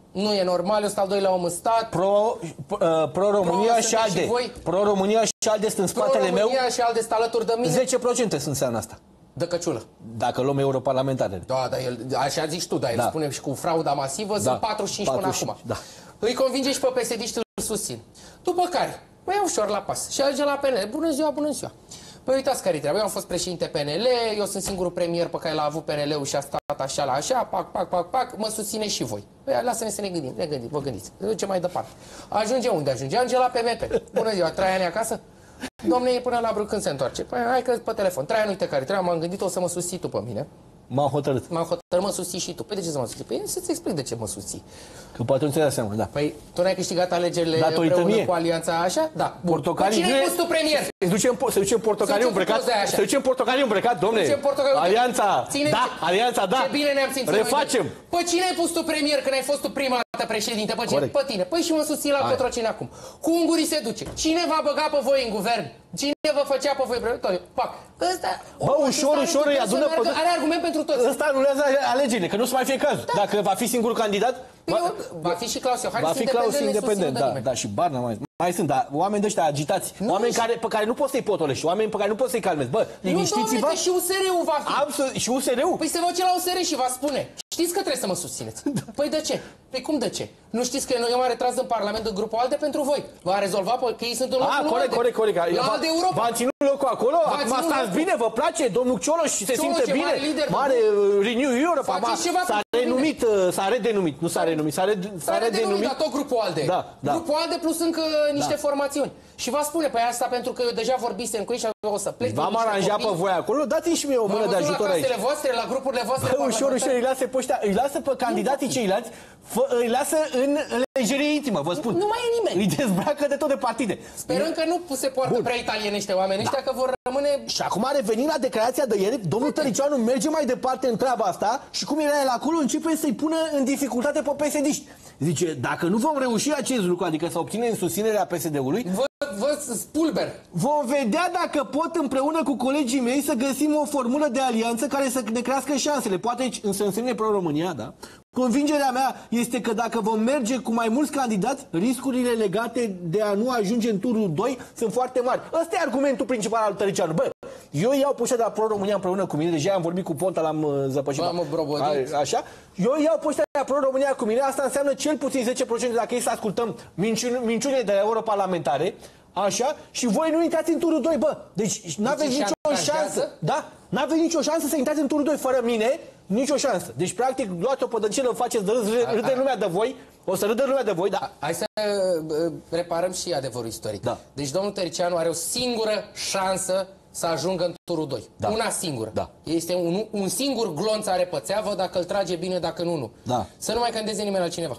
Nu e normal, eu sunt al doilea om în stat. Pro-România pro, uh, pro și ALDE. Pro-România și ALDE sunt în spatele meu. Pro-România și ALDE sunt alături de mine. zece la sută sunt înseamnă asta. De căciulă. Dacă luăm europarlamentarele. Da, dar el, așa zici tu, dar el da. spune și cu frauda masivă, da. sunt patruzeci și cinci până acum. Da. Îi convinge și pe P S D și îl susțin. După care, mă iau ușor la pas și ajunge la P N L. Bună ziua, bună ziua. Păi uitați care-i treaba. Eu am fost președinte P N L, eu sunt singurul premier pe care l-a avut P N L-ul și a stat așa la așa, pac, pac, pac, pac, mă susține și voi. Păi lasă-ne să ne gândim, ne gândim, vă gândiți. Ne ducem mai departe. Ajunge unde ajunge? Ajunge la P M P. Bună ziua, Traian e acasă? Domne, e până la Brăg, când se întoarce? Păi hai că pe telefon. Traian, uite care treaba, m-am gândit, o să mă susții tu pe mine. M-am hotărât. M-am hotărât, mă susții și tu. Păi de ce să mă susții? Păi să-ți explic de ce mă susții. Că poate nu ți-ai dat seama, da. Păi tu n-ai câștigat alegerile împreună cu alianța așa? Da. Portocalii. Cine ai pus tu premier? Se duce în, duce în portocaliu îmbrăcat. Se duce în portocaliu îmbrăcat, domne. Alianța. Da, alianța, da. Ce bine ne-am simțit. Refacem. Păi cine ai pus tu premier când ai fost tu prima dată președinte? Pe, ce? Pe tine. Păi și mă susțin la Cotroceni acum. Cu ungurii se duce. Cine va băga pe voi în guvern? Cine vă făcea pe voi premier? Pac. Ăsta. Bă, ușor, ușor îi adună pe... Are argument pentru toți. Ăsta anulează alegerile, că nu se mai fie cazul. Da. Dacă va fi singurul candidat... Va, va fi și Claus Iohannis va fi Claus independent, da, da, și Barna mai, mai sunt, dar oameni de ăștia agitați, nu, oameni care, pe care nu poți să-i potolești, oameni pe care nu poți să-i calmezi. Bă, liniștiți-vă. Nu, și U S R-ul va fi. Absolut, și U S R-ul? Păi se va duce la U S R și va spune, știți că trebuie să mă susțineți. Păi de ce? Păi cum de ce? Nu știți că eu m-am retras în Parlament în grupul ALDE pentru voi. Va rezolva că ei sunt în locul ALDE. corect, corect, corect. La ALDE Europa. V-am ținut locul acolo, acum stați bine, vă place, domnul Cioloș se simte bine. Mare Renew Europe, s-a renumit, s-a redenumit, nu s-a renumit, s-a redenumit. Dar tot grupul ALDE. Da, da. Grupul ALDE plus încă niște da. formațiuni. Și va spune, păi asta pentru că eu deja vorbisem cu ei și o să plec. V-am aranjat pe voi acolo, dați-mi și mie o mână de ajutor aici. La voastre, la grupurile voastre. Bă, ușor, ușor, îi lasă pe ăștia, îi lasă pe candidații ceilalți, îi lasă în lejerie intimă, vă spun. Nu mai e nimeni. Îi dezbracă de tot de partide. Sperăm că nu se poartă Bun. prea italienește oamenii ăștia, da. că vor rămâne... Și acum revenind la declarația de ieri, domnul Tăricianu merge mai departe în treaba asta și cum era el acolo, începe să-i pună în dificultate pe P S D-ști. Zice, dacă nu vom reuși acest lucru, adică să obținem susținerea P S D-ului, vă, vă spulber. Vom vedea dacă pot împreună cu colegii mei să găsim o formulă de alianță care să ne crească șansele. Poate să însemne pro-România, da? Convingerea mea este că dacă vom merge cu mai mulți candidați, riscurile legate de a nu ajunge în turul doi sunt foarte mari. Ăsta e argumentul principal al Tăricianu. Bă, eu iau poșta de la Pro-România împreună cu mine, deja am vorbit cu Ponta, l-am zăpășit. Așa. Eu iau poșta de la Pro-România cu mine, asta înseamnă cel puțin zece la sută dacă e să ascultăm minciuni, minciunile de la europarlamentare. Așa, și voi nu intrați în turul doi, bă. Deci n-aveți nicio șansă. Da? N-aveți nicio șansă să intrați în turul doi fără mine, nicio șansă. Deci practic luați o pădăncelă, faceți de râs, râde lumea de voi. O să râde lumea de voi, da. Hai să uh, reparăm și adevărul istoric. Da. Deci domnul Tăricianu are o singură șansă să ajungă în turul doi. Da. Una singură. Da. Este un, un singur glonț are pe țeavă, dacă îl trage bine, dacă nu, nu. Da. Să nu mai candideze nimeni altcineva.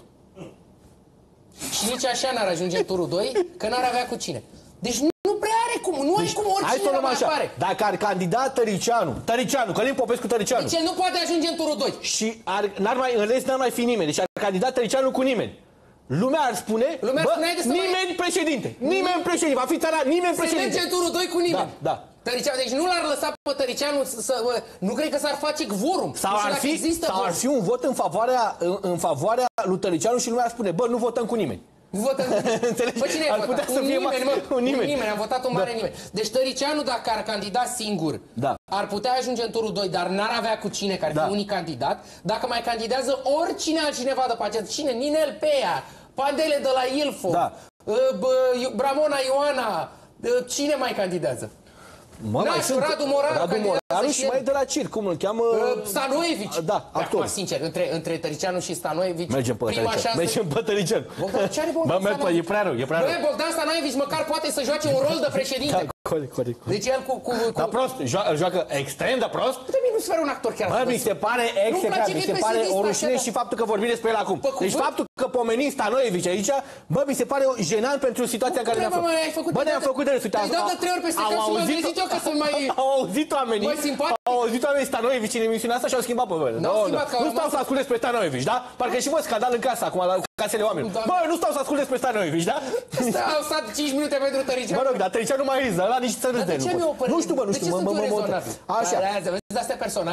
Și nici așa n-ar ajunge în turul doi, că n-ar avea cu cine. Deci nu, nu prea are cum, nu deci, are cum oricine mai așa. apare. Dacă ar candida Tăricianu, Tăricianu, Călin Popescu Tăricianu. Deci el nu poate ajunge în turul doi. Și ar, n-ar mai, în rest n-ar mai fi nimeni. Deci ar candida Tăricianu cu nimeni. Lumea ar spune, Lumea bă, spune nimeni mai... președinte, nimeni președinte, va fi țara, nimeni președinte. Se merge în turul doi cu nimeni. Da, da. Tăricianu, deci nu l-ar lăsa pe Tăricianu să, să nu cred că s-ar face quorum. Sau, ar fi, sau ar fi un vot în favoarea, în, în favoarea lui Tăricianu și lumea ar spune, bă, nu votăm cu nimeni. Votăm cu nimeni. Păi cine ai votat? Un nimeni, mă. Un nimeni. nimeni. Am votat un mare da. nimeni. Deci Tăricianu, dacă ar candida singur, da. ar putea ajunge în turul doi, dar n-ar avea cu cine, care da. fi unic candidat. Dacă mai candidează oricine altcineva după aceea, cine? Ninel Pea, Pandele de la Ilfo, da. Bramona Ioana, cine mai candidează? Mă, Nașu, sunt Radu Moraru, Radu Moraru și mai de la Cir, cum îl cheamă? Uh, Stanoievici. Da, actor. Acum, sincer, între, între Tăricianu și Stanoievici, mergem pe prima șansă... Mergem pe Tăricianu. Bogdan, ce are Bogdan Stanoievici? E prea rău, e prea rău. Băi, Bogdan Stanoievici măcar poate să joace un rol de președinte. Da, corect, corect. Deci el cu... cu, cu... Dar prost, joacă, joacă extrem de prost. De mine nu se pare un actor chiar. Bă, mi se pare execrat, mi se pare o rușine și faptul că vorbim despre el acum. Deci faptul că pomenim Stanoievici aici, bă, mi se pare jenant pentru situația în care ne-am făcut. Bă, ne-am făcut de râs. Ai dat de trei ori peste cap să mă gândit eu că sunt mai... Au auzit oamenii, au auzit oamenii Stanoievici în emisiunea asta și au schimbat părerea. Nu stau să ascult despre Stanoievici, da? Parcă și voi scandal în casă acum, la casele oamenilor. Bă, nu stau să ascult despre Stanoievici, da? Au stat cinci minute pentru Tăricianu. Mă rog, dar Tăricianu nu mai riză, ăla nici să râde. Nu știu, bă, nu știu. De ce sunt eu rezonabil? Așa. Vezi astea personale?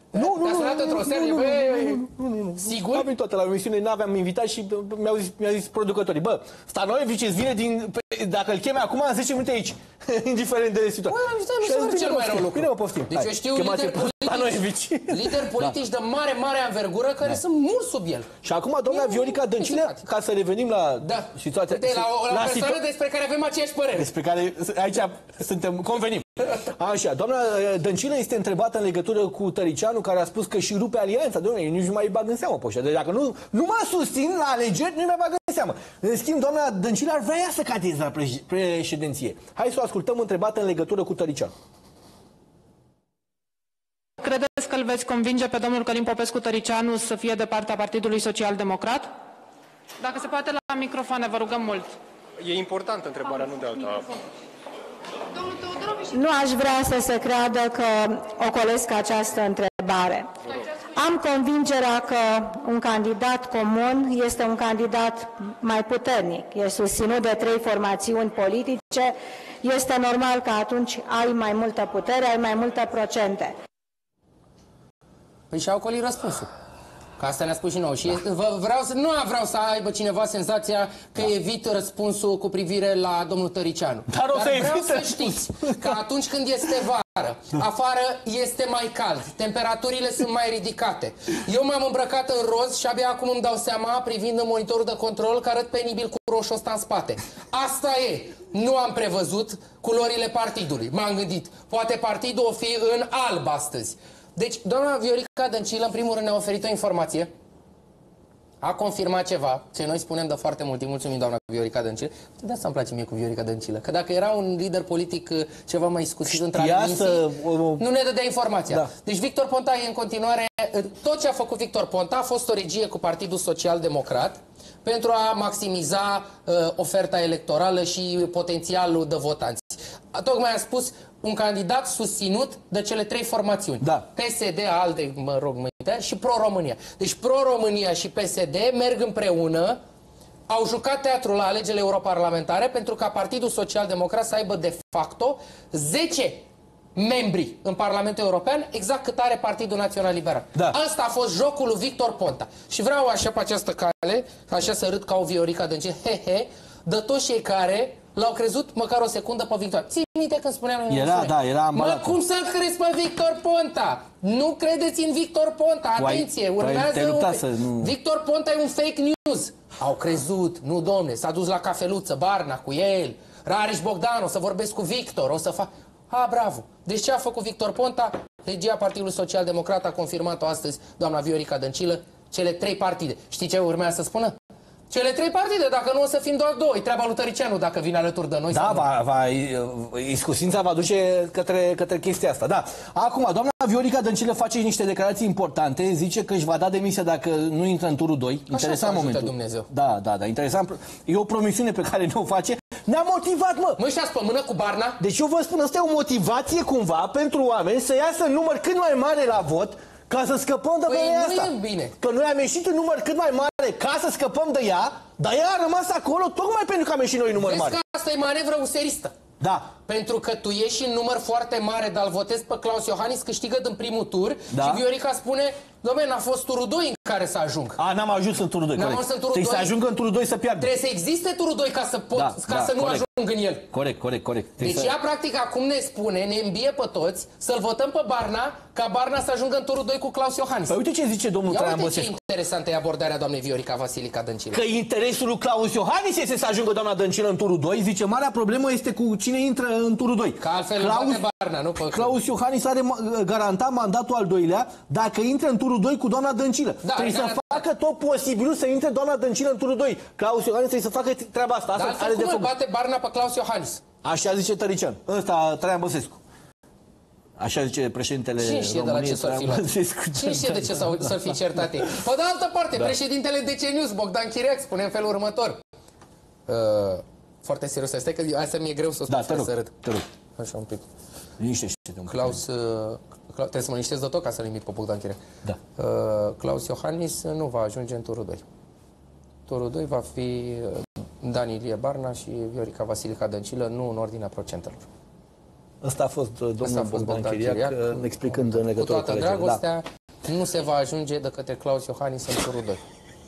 Nu, nu, Te-a sunat nu, într-o nu, serie, nu, bă, nu, nu, nu, nu. sigur? Am venit toate la emisiune, n-aveam invitat și mi-au zis, mi-au zis producătorii, bă, Stanoievici îți vine din, pe, dacă îl cheme acum, în zece minute aici, indiferent de situație. Bă, nu, nu sună cel mai rău lucru. Bine, mă poftim. Deci eu știu lideri politici, lideri politici de mare, mare anvergură care sunt mult sub el. Și acum, doamna Viorica Dăncilă, ca să revenim la situația... Uite, la o la persoană despre care avem aceeași părere. Despre care aici suntem, convenim. Așa, doamna Dăncilă este întrebată în legătură cu Tăricianu, care a spus că și rupe alianța. Doamne, nici nu mai bag în seamă pe ăștia. Deci dacă nu, nu mă susțin la alegeri, nu mai bag în seamă. În schimb, doamna Dăncilă ar vrea să cadeze la președinție. Hai să o ascultăm întrebată în legătură cu Tăricianu. Credeți că îl veți convinge pe domnul Călin Popescu Tăricianu să fie de partea Partidului Social Democrat? Dacă se poate la microfoane, vă rugăm mult. E importantă întrebarea, nu de alta. Nu aș vrea să se creadă că ocolesc această întrebare. Am convingerea că un candidat comun este un candidat mai puternic, e susținut de trei formațiuni politice, este normal că atunci ai mai multă putere, ai mai multe procente. Păi și-au colit răspunsul. Că asta ne-a spus și nouă. Și vă, vreau să, nu vreau să aibă cineva senzația că da. evit răspunsul cu privire la domnul Tăricianu. Dar, o Dar să vreau evit să răspuns. știți că atunci când este vară, afară este mai cald, temperaturile sunt mai ridicate. Eu m-am îmbrăcat în roz și abia acum îmi dau seama, privind în monitorul de control, că arăt penibil cu roșu ăsta în spate. Asta e. Nu am prevăzut culorile partidului. M-am gândit, poate partidul o fi în alb astăzi. Deci, doamna Viorica Dăncilă, în primul rând, ne-a oferit o informație, a confirmat ceva, ce noi spunem de foarte mult timp, mulțumim, doamna Viorica Dăncilă. De asta îmi place mie cu Viorica Dăncilă, că dacă era un lider politic ceva mai scusit între aliminții, să... nu ne dădea informația. Da. Deci Victor Ponta e în continuare, tot ce a făcut Victor Ponta a fost o regie cu Partidul Social Democrat pentru a maximiza uh, oferta electorală și potențialul de votanți. Tocmai am spus, un candidat susținut de cele trei formațiuni. Da. P S D, ALDE, mă rog, mâine, și Pro-România. Deci Pro-România și P S D merg împreună, au jucat teatrul la alegerile europarlamentare pentru ca Partidul Social Democrat să aibă de facto zece membri în Parlamentul European, exact cât are Partidul Național Liberal. Da. Asta a fost jocul lui Victor Ponta. Și vreau așa pe această cale, așa să râd ca o Viorica Dăncilă, he he, de toți cei care l-au crezut măcar o secundă pe Victor. Ții minte când spuneam... Era, da, era mă, cum să crezi pe Victor Ponta? Nu credeți în Victor Ponta, atenție, urmează un... Să, nu... Victor Ponta e un fake news. Au crezut, nu domne, s-a dus la cafeluță, Barna cu el, Rareș Bogdan, o să vorbesc cu Victor, o să fac... Ha, bravo! Deci ce a făcut Victor Ponta? Regia Partidului Social Democrat a confirmat-o astăzi doamna Viorica Dăncilă, cele trei partide. Știi ce urmează să spună? Cele trei partide, dacă nu o să fim doar două. E treaba lui Tăricianu dacă vine alături de noi. Da, va, va, iscusința va duce către, către chestia asta. Da. Acum, doamna Viorica Dăncilă face niște declarații importante. Zice că își va da demisia dacă nu intră în turul doi. Interesant momentul. Dumnezeu. Da, da, da. Interesant. E o promisiune pe care ne-o face. Ne-a motivat, mă! Mă, și-ați pe mână cu Barna? Deci eu vă spun, asta e o motivație cumva pentru oameni să iasă în număr cât mai mare la vot, ca să scăpăm de păi femeia asta. Nu e bine. Că noi am ieșit în număr cât mai mare ca să scăpăm de ea, dar ea a rămas acolo tocmai pentru că am ieșit noi în număr Vezi mare. Că asta e manevră useristă. Da. Pentru că tu ieși în număr foarte mare, dar îl votezi pe Claus Iohannis, câștigă din primul tur, da. Și Viorica spune, dom'le, n-a fost turul doi în care să ajung. A, n-am ajuns în turul doi, corect. N-am ajuns în turul doi. Să ajungă în turul doi să piardă. Trebuie să existe turul doi ca să, pot, da, ca da, să nu corect. ajung în el. Corect, corect, corect. Deci să... ea, practic, acum ne spune, ne îmbie pe toți, să-l votăm pe Barna, ca Barna să ajungă în turul doi cu Claus Iohannis. Păi uite ce zice domnul Traian Băsescu. Ia uite ce interesantă e abordarea doamnei Viorica Vasilica Dăncilă. Că interesul lui Claus Iohannis este să ajungă doamna Dăncilă în turul doi, zice, marea problemă este cu cine intră în turul doi. Că altfel Claus, Barna, nu pe Claus Iohannis are garantat mandatul al doilea dacă intră în turul doi cu doamna Dăncilă. Da, trebuie să facă tot posibilul să intre doamna Dăncilă în turul doi. Claus Iohannis trebuie să facă treaba asta. asta Dar are cum de îl bate Barna pe Claus Iohannis? Așa zice Tărician. Ăsta, Traian Băsescu. Așa zice președintele Cine știe de la ce s-ar fi luat? Cine știe de ce s-ar fi certat ei? Pe de altă parte, da. Președintele D C News, Bogdan Chiriac, spune în felul următor. Uh, foarte serios, stai că asta mi-e greu să o spun, da, te rog, să râd. Te rog. Așa un pic. Liniștește-te. Claus, uh, trebuie să mă liniștesc de tot ca să-l imit pe Bogdan Chiriac. Da. Uh, Claus Iohannis nu va ajunge în turul doi. Turul doi va fi Dan Ilie Barna și Viorica Vasilica Dăncilă, nu în ordinea procentelor. Ăsta a fost domnul Asta a fost Bogdan, Bogdan Chiriac, Chiriac explicând în legătură cu toată dragostea. Da. nu se va ajunge de către Claus Iohannis în turul doi.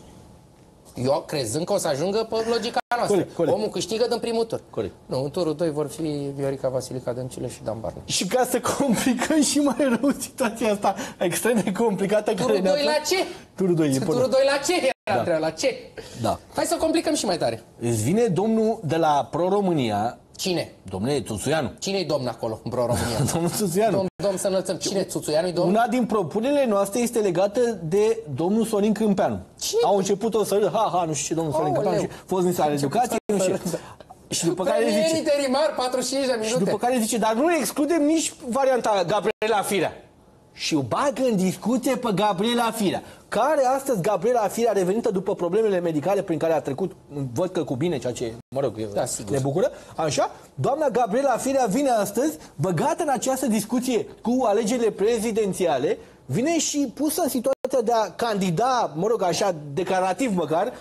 Eu crezând că o să ajungă pe logica noastră. Corect, corect. Omul câștigă din primul tur. Corect. Nu, în turul doi vor fi Viorica Vasilica Dăncilă și Dan Barna. Și ca să complicăm și mai rău situația asta extrem de complicată. Turul doi la ce? Turul doi, turul doi la ce? Era da. La ce? Da. Hai să complicăm și mai tare. Îți vine domnul de la Pro-România. Cine? Domnule Țuțuianu. Cine-i domn acolo, în Pro-România? Domnul Țuțuianu. Domn, domn să înălțăm. Cine? Țuțuianu-i domn? Una din propunerile noastre este legată de domnul Sorin Câmpeanu. Cine? Au început-o să râd, ha, ha, nu știu ce, domnul Sorin Câmpeanu, și fost ministru al educației, nu știu. Și după care zice... interimar, patruzeci și cinci de minute. Și după care zice, dar nu excludem nici varianta Gabriela Firea. Și o bagă în discuție pe Gabriela Firea, care astăzi, Gabriela Firea, revenită după problemele medicale prin care a trecut, văd că cu bine, ceea ce, mă rog, da, ne bucură, așa, doamna Gabriela Firea vine astăzi, băgată în această discuție cu alegerile prezidențiale, vine și pusă în situația de a candida, mă rog, așa, declarativ măcar,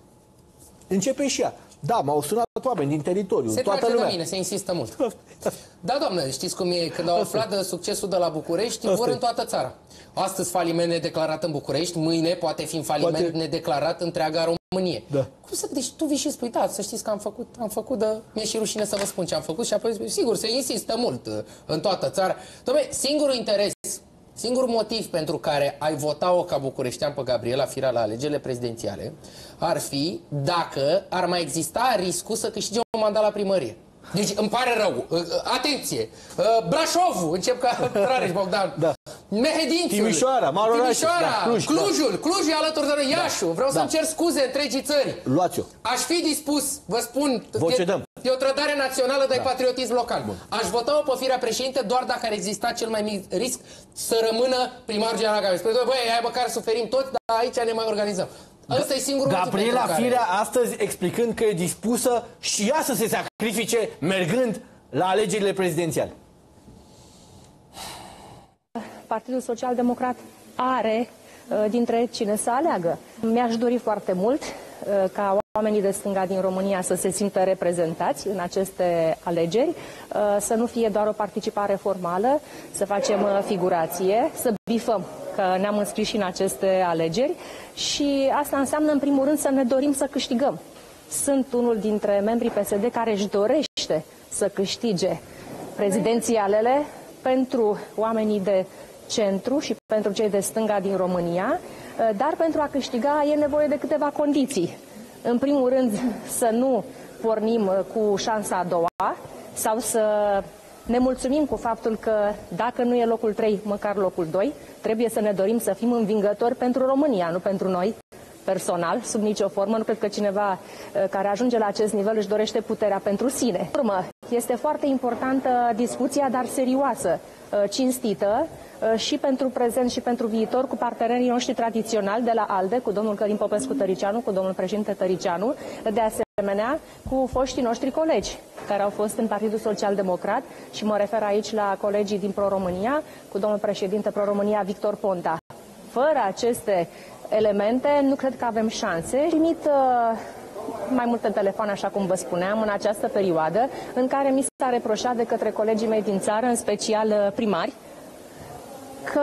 începe și ea. Da, m-au sunat oameni din teritoriu, se toată trage lumea. de mine, se insistă mult. Da, doamnă, știți cum e? Când au aflat de succesul de la București, vor în toată țara. Astăzi faliment nedeclarat în București, mâine poate fi un faliment poate... nedeclarat întreaga Românie. Da. Cum să, deci tu vii și spui, da, să știți că am făcut, am făcut de... Mi-e și rușine să vă spun ce am făcut și apoi, sigur, se insistă mult în toată țara. Dom'le, singurul interes, singurul motiv pentru care ai vota-o ca bucureștean pe Gabriela Firea la alegerile prezidențiale ar fi dacă ar mai exista riscul să câștige un mandat la primărie. Deci îmi pare rău. Atenție! Brașovul, încep ca Rareș Bogdan. Da. Mehedințul, Timișoara, Maroraș, Timișoara, da, Cluj, Clujul, da. Clujul e alături de noi, Iașu. Vreau da. să-mi cer scuze întregii țări. Luați-o. Aș fi dispus, vă spun, e, e o trădare națională de da. patriotism local. Bun. Aș vota-o pe Firea președinte doar dacă ar exista cel mai mic risc să rămână primar general Gabriel. Spune, băi, hai măcar suferim toți, dar aici ne mai organizăm. Ăsta e singurul Gabriela Firea astăzi explicând că e dispusă și ea să se sacrifice mergând la alegerile prezidențiale. Partidul Social Democrat are dintre cine să aleagă. Mi-aș dori foarte mult ca oamenii de stânga din România să se simtă reprezentați în aceste alegeri, să nu fie doar o participare formală, să facem figurație, să bifăm că ne-am înscris și în aceste alegeri și asta înseamnă în primul rând să ne dorim să câștigăm. Sunt unul dintre membrii P S D care își dorește să câștige prezidențialele pentru oamenii de centru și pentru cei de stânga din România, dar pentru a câștiga e nevoie de câteva condiții. În primul rând să nu pornim cu șansa a doua sau să ne mulțumim cu faptul că dacă nu e locul trei, măcar locul doi, trebuie să ne dorim să fim învingători pentru România, nu pentru noi personal, sub nicio formă. Nu cred că cineva care ajunge la acest nivel își dorește puterea pentru sine. Urmă, este foarte importantă discuția, dar serioasă, cinstită, și pentru prezent și pentru viitor cu partenerii noștri tradiționali de la ALDE, cu domnul Călin Popescu Tăricianu, cu domnul președinte Tăricianu, de asemenea cu foștii noștri colegi care au fost în Partidul Social Democrat și mă refer aici la colegii din Pro-România, cu domnul președinte Pro-România Victor Ponta. Fără aceste elemente, nu cred că avem șanse. Trimit uh, mai mult în telefon, așa cum vă spuneam, în această perioadă, în care mi s-a reproșat de către colegii mei din țară, în special uh, primari, că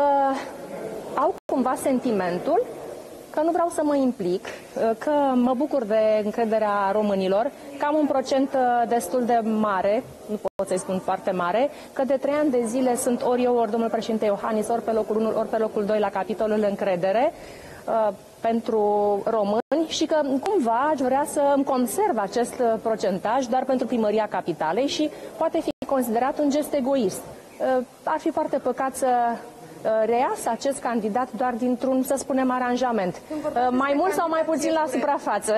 au cumva sentimentul că nu vreau să mă implic, că mă bucur de încrederea românilor, că am un procent destul de mare, nu pot să-i spun foarte mare, că de trei ani de zile sunt ori eu, ori domnul președinte Iohannis, ori pe locul unu, ori pe locul doi la capitolul încredere uh, pentru români și că cumva aș vrea să îmi conserv acest procentaj doar pentru primăria capitalei și poate fi considerat un gest egoist. Uh, ar fi foarte păcat să reiasă acest candidat doar dintr-un, să spunem, aranjament. Mai mult sau mai puțin la suprafață.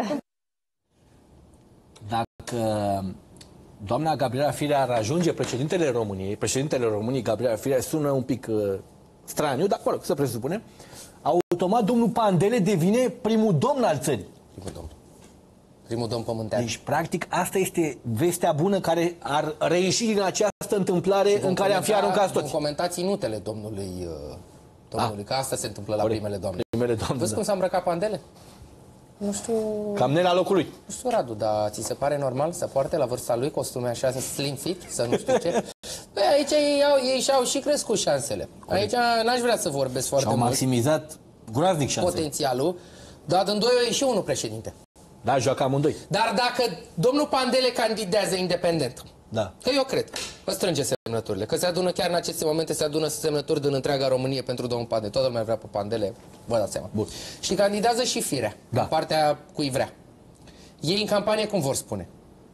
Dacă doamna Gabriela Firea ar ajunge președintele României, președintele României, Gabriela Firea, sună un pic uh, straniu, dar, mă rog, să presupunem, automat domnul Pandele devine primul domn al țării. Primul domn. Primul domn pământean. Deci, practic, asta este vestea bună care ar reieși din această întâmplare în care am fi aruncați toți. Vom comenta ținutele domnului, domnului că asta se întâmplă la primele doamne. Primele doamne, vezi da. cum s-a îmbrăcat Pandele? Nu știu... Cam ne la locul lui. Nu știu, Radu, dar ți se pare normal să poarte la vârsta lui costume așa slim fit, să nu știu ce? Păi aici ei, au, ei și-au și crescut șansele. Aici n-aș vrea să vorbesc foarte mult. Și-au maximizat groaznic șansele. Potențialul, dar în doi e și unul președinte. Da, joacă amândoi. Dar dacă domnul Pandele candidează independent, da. Că eu cred că strânge semnăturile, că se adună chiar în aceste momente, se adună semnături din întreaga Românie pentru domnul Pandele. Toată lumea vrea pe Pandele, vă dați seama. Bun. Și candidează și Firea, da. În partea cui vrea. Ei în campanie cum vor spune?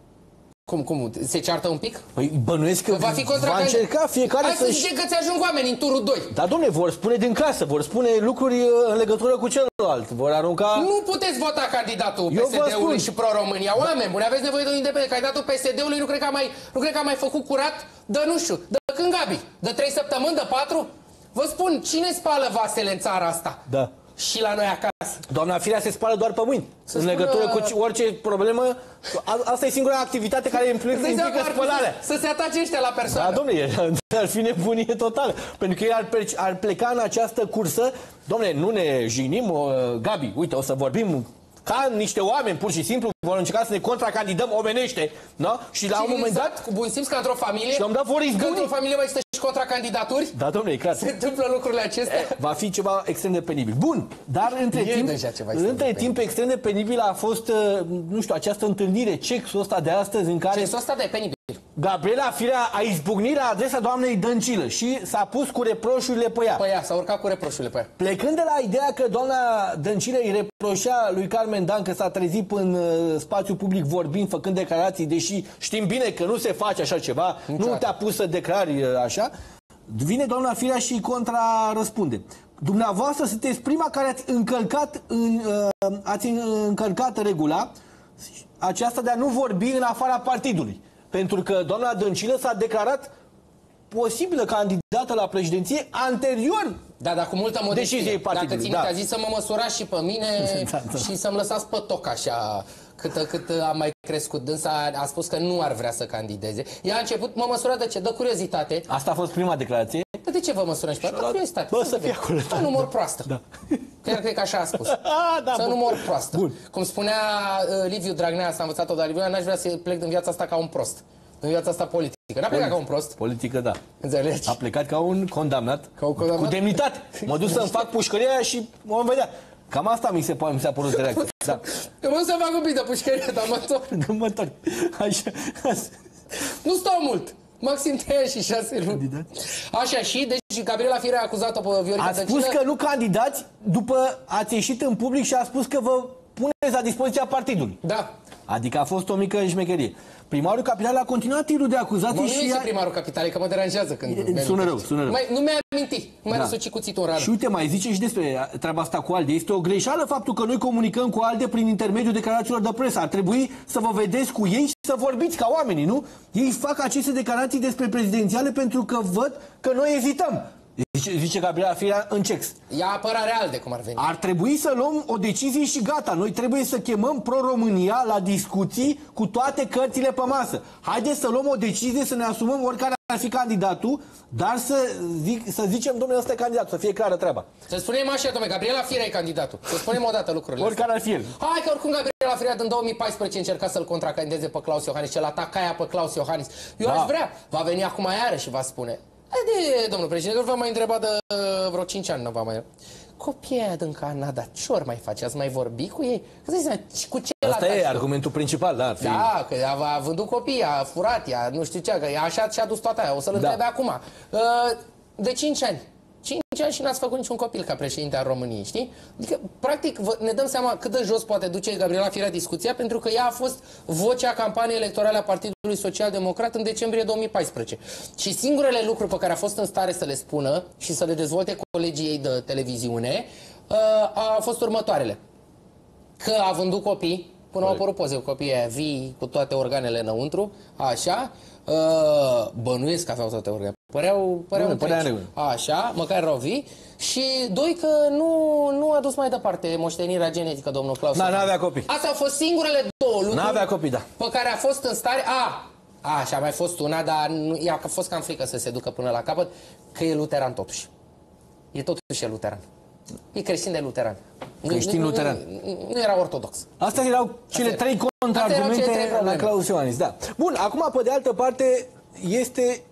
Cum, cum? Se ceartă un pic? Păi bănuiesc că va, fi va încerca fiecare Hai să... să zice că ți ajung oameni în turul doi. Da, dom'le, vor spune din casă, vor spune lucruri în legătură cu celălalt. Vor arunca... Nu puteți vota candidatul P S D-ului și Pro-România. Oameni buni, aveți nevoie de un independent. Candidatul P S D-ului nu cred că a mai, nu cred că a mai făcut curat de, nu știu, de când Gabi? De trei săptămâni, de patru? Vă spun, cine spală vasele în țara asta? Da. Și la noi acasă. Doamna Firea se spală doar pe mâini. Să în spună... legătură cu orice problemă, asta e singura activitate care implică, implică spălarea. Să, să se atace ăștia la persoană. Da, domnule, ar fi nebunie totală. Pentru că ei ar, ar pleca în această cursă. Domnule, nu ne jignim, uh, Gabi, uite, o să vorbim ca niște oameni, pur și simplu, vor încerca să ne contracandidăm omenește, no? Și la un moment dat, cu bun simț, ca într-o familie, și la un dat vor izbuni. într-o familie mai există și contracandidaturi. Da, domnule, e clar. Se întâmplă lucrurile acestea. Va fi ceva extrem de penibil. Bun, dar între e timp, între de timp extrem de penibil a fost, nu știu, această întâlnire, cexul ăsta de astăzi în care... Cexul ăsta de penibil. Gabriela Firea a izbucnit la adresa doamnei Dăncilă și s-a pus cu reproșurile pe ea. Pe ea, s-a urcat cu reproșurile pe ea. Plecând de la ideea că doamna Dăncilă îi reproșea lui Carmen Dan că s-a trezit în uh, spațiu public vorbind, făcând declarații, deși știm bine că nu se face așa ceva, niciodată. Nu te-a pus să declari uh, așa, vine doamna Firea și contrarăspunde. Dumneavoastră sunteți prima care ați încălcat, în, uh, ați încălcat regula aceasta de a nu vorbi în afara partidului. Pentru că doamna Dăncilă s-a declarat posibilă candidată la președinție anterior. Da, dar cu multă modestie. Dacă ține, da. A zis să mă măsurați și pe mine da, da. Și să-mi lăsați pe toc așa cât, cât am mai crescut. Dânsa a spus că nu ar vrea să candideze. Ea a început, mă măsura de ce? De curiozitate. Asta a fost prima declarație. De ce vă măsurăm și pe de curiozitate? Bă, să fie acolo. Să nu mor proastă. Da. Chiar cred că așa a spus. A, da, să bun. nu mor proastă. Bun. Cum spunea uh, Liviu Dragnea, s-a învățat-o de la Liviu, n-aș vrea să plec din viața asta ca un prost. În viața asta politică. N-a plecat ca un prost. Politică, da. Înțelegi? A plecat ca un condamnat. Ca un condamnat. Cu demnitate. Mă duc să-mi fac pușcăria și vom vedea. Cam asta mi se, mi s-a părut de reacție. Da. Eu mă să fac un pic de pușcărie, dar mă întorc. Mă întorc. Așa. Nu stau mult. Maxim trei și șase luni. Așa, și deci Gabriela Firea a acuzat-o pe Viorica A spus Dăncilă. că nu candidați după ați ieșit în public și a spus că vă puneți la dispoziția partidului. Da. Adică a fost o mică șmecherie. Primarul Capital a continuat tirul de acuzații mă, și... Nu este a... primarul Capitalei, că mă deranjează când... Sună rău, sună rău. Mai, nu mi-a amintit, nu mi-a răsucit cuțitul în rană. Și uite, mai zice și despre treaba asta cu ALDE. Este o greșeală faptul că noi comunicăm cu ALDE prin intermediul declarațiilor de presă. Ar trebui să vă vedeți cu ei și să vorbiți ca oamenii, nu? Ei fac aceste declarații despre prezidențiale pentru că văd că noi ezităm. Zice, zice Gabriela Firea în cex. Ia apărare ALDE, cum ar veni. Ar trebui să luăm o decizie și gata. Noi trebuie să chemăm Pro-România la discuții cu toate cărțile pe masă. Haideți să luăm o decizie, să ne asumăm oricare ar fi candidatul, dar să, zic, să zicem, domnule, ăsta e candidatul, să fie clară treaba. Să spunem așa, domnule, Gabriela Firea e candidatul. Să spunem o dată lucrurile oricare ar fi el. Hai că oricum Gabriela Firea din două mii paisprezece încerca să-l contracandideze pe Claus Iohannis, ce-l ataca aia pe Claus Iohannis. Eu da. aș vrea. Va veni acum iară și va spune. De, domnul președinte, v-am mai întrebat de uh, vreo cinci ani, nu v-am mai... Copiii aia din Canada, ce ori mai face? Ați mai vorbi cu ei? Cu ce asta e argumentul principal, da? Fi... Da, că a, a vândut copii, a furat ea, nu știu ce, că așa și-a dus toată aia, o să-l da. întrebe acum. Uh, de cinci ani. cinci ani și n-ați făcut niciun copil ca președinte al României, știi? Adică, practic, ne dăm seama cât de jos poate duce Gabriela Firea discuția, pentru că ea a fost vocea campaniei electorale a Partidului Social Democrat în decembrie două mii paisprezece. Și singurele lucruri pe care a fost în stare să le spună și să le dezvolte colegii ei de televiziune a fost următoarele. Că a vândut copii, până au apărut poze cu copiii aia vii, cu toate organele înăuntru, așa, bănuiesc că aveau toate organele. Păreau, păreau întregi. Așa, măcar erau vii. Și doi, că nu, nu a dus mai departe moștenirea genetică, domnul Claus. Da, n-avea copii. Astea au fost singurele două lucruri n-avea copii, da. pe care a fost în stare... A, a și a mai fost una, dar nu, i-a fost cam frică să se ducă până la capăt, că e luteran totuși. E totuși e luteran. E creștin de luteran. Creștin luteran. Nu, nu, nu era ortodox. Astea erau cele trei contraargumente la Claus Iohannis. Da. Bun, acum, pe de altă parte, este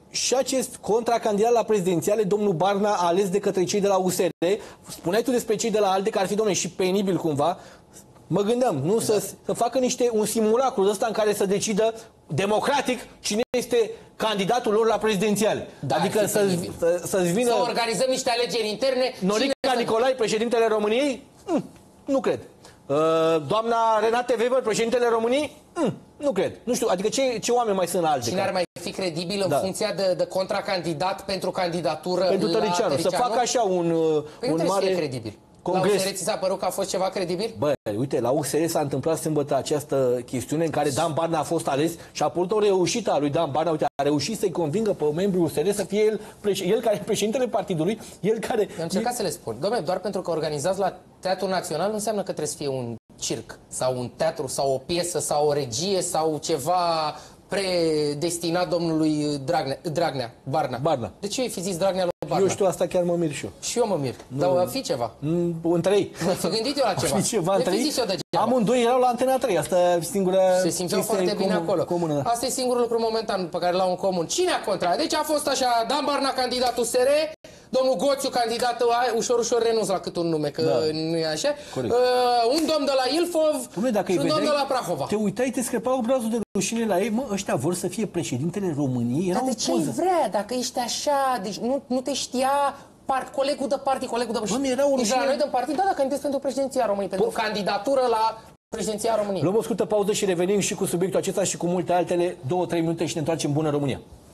și acest contracandidat la prezidențiale, domnul Barna, ales de către cei de la U S R, spuneai tu despre cei de la ALDE că ar fi, domnule, și penibil cumva, mă gândeam, nu, exact. să, să facă niște, un simulacru de ăsta în care să decidă democratic cine este candidatul lor la prezidențiale. Da, adică să-ți să, să vină... Să organizăm niște alegeri interne. Norica să... Nicolae, președintele României? Mm, nu cred. Uh, doamna Renate Weber, președintele României? Mm, nu cred. Nu știu, adică ce, ce oameni mai sunt la alte? Cine ar mai fi credibil în da. funcția de, de contracandidat pentru candidatură pentru la Tăricianu? Să facă așa un, păi un mare... credibil. Congres. La U S R ți s-a părut că a fost ceva credibil? Bă, uite, la U S R s-a întâmplat sâmbătă această chestiune în care Dan Barna a fost ales și a părut o reușită a lui Dan Barna. Uite, a reușit să-i convingă pe membrii U S R să fie el, el care e președintele partidului, el care... Eu am încercat e... să le spun. Dom'le, doar pentru că organizați la Teatrul Național nu înseamnă că trebuie să fie un circ sau un teatru sau o piesă sau o regie sau ceva predestinat domnului Dragnea, Dragnea Barna. Barna. De ce fi zis Dragnea lui Barna? Eu știu, asta chiar mă mir și eu. Și eu mă mir. Nu. Dar va fi ceva. Între ei. Fi gândit eu la ceva. Fi ceva între ei. Eu amândoi erau la Antena trei. Asta singura... Se simțeau foarte bine comun, acolo. Comună. Asta e singurul lucru momentan pe care l-au în comun. Cine a contrat? Deci a fost așa, Dan Barna candidat U S R, domnul Goțiu candidat, ușor, ușor renunț la cât un nume, că da. nu e așa. Uh, un domn de la Ilfov Pune, dacă și un domn de la Prahova. Te uitai, te scăpa obrazul de rușine la ei, mă, ăștia vor să fie președintele României. Dar de ce-i vrea? Dacă ești așa, deci nu, nu te știa part, colegul de partii, colegul de... Doamne, era o rușine. La noi de partid, da, dacă candidezi pentru președinția României, pentru candidatură la președinția României. Luăm o scurtă pauză și revenim și cu subiectul acesta și cu multe altele, două, trei minute și ne întoarcem. Bună România!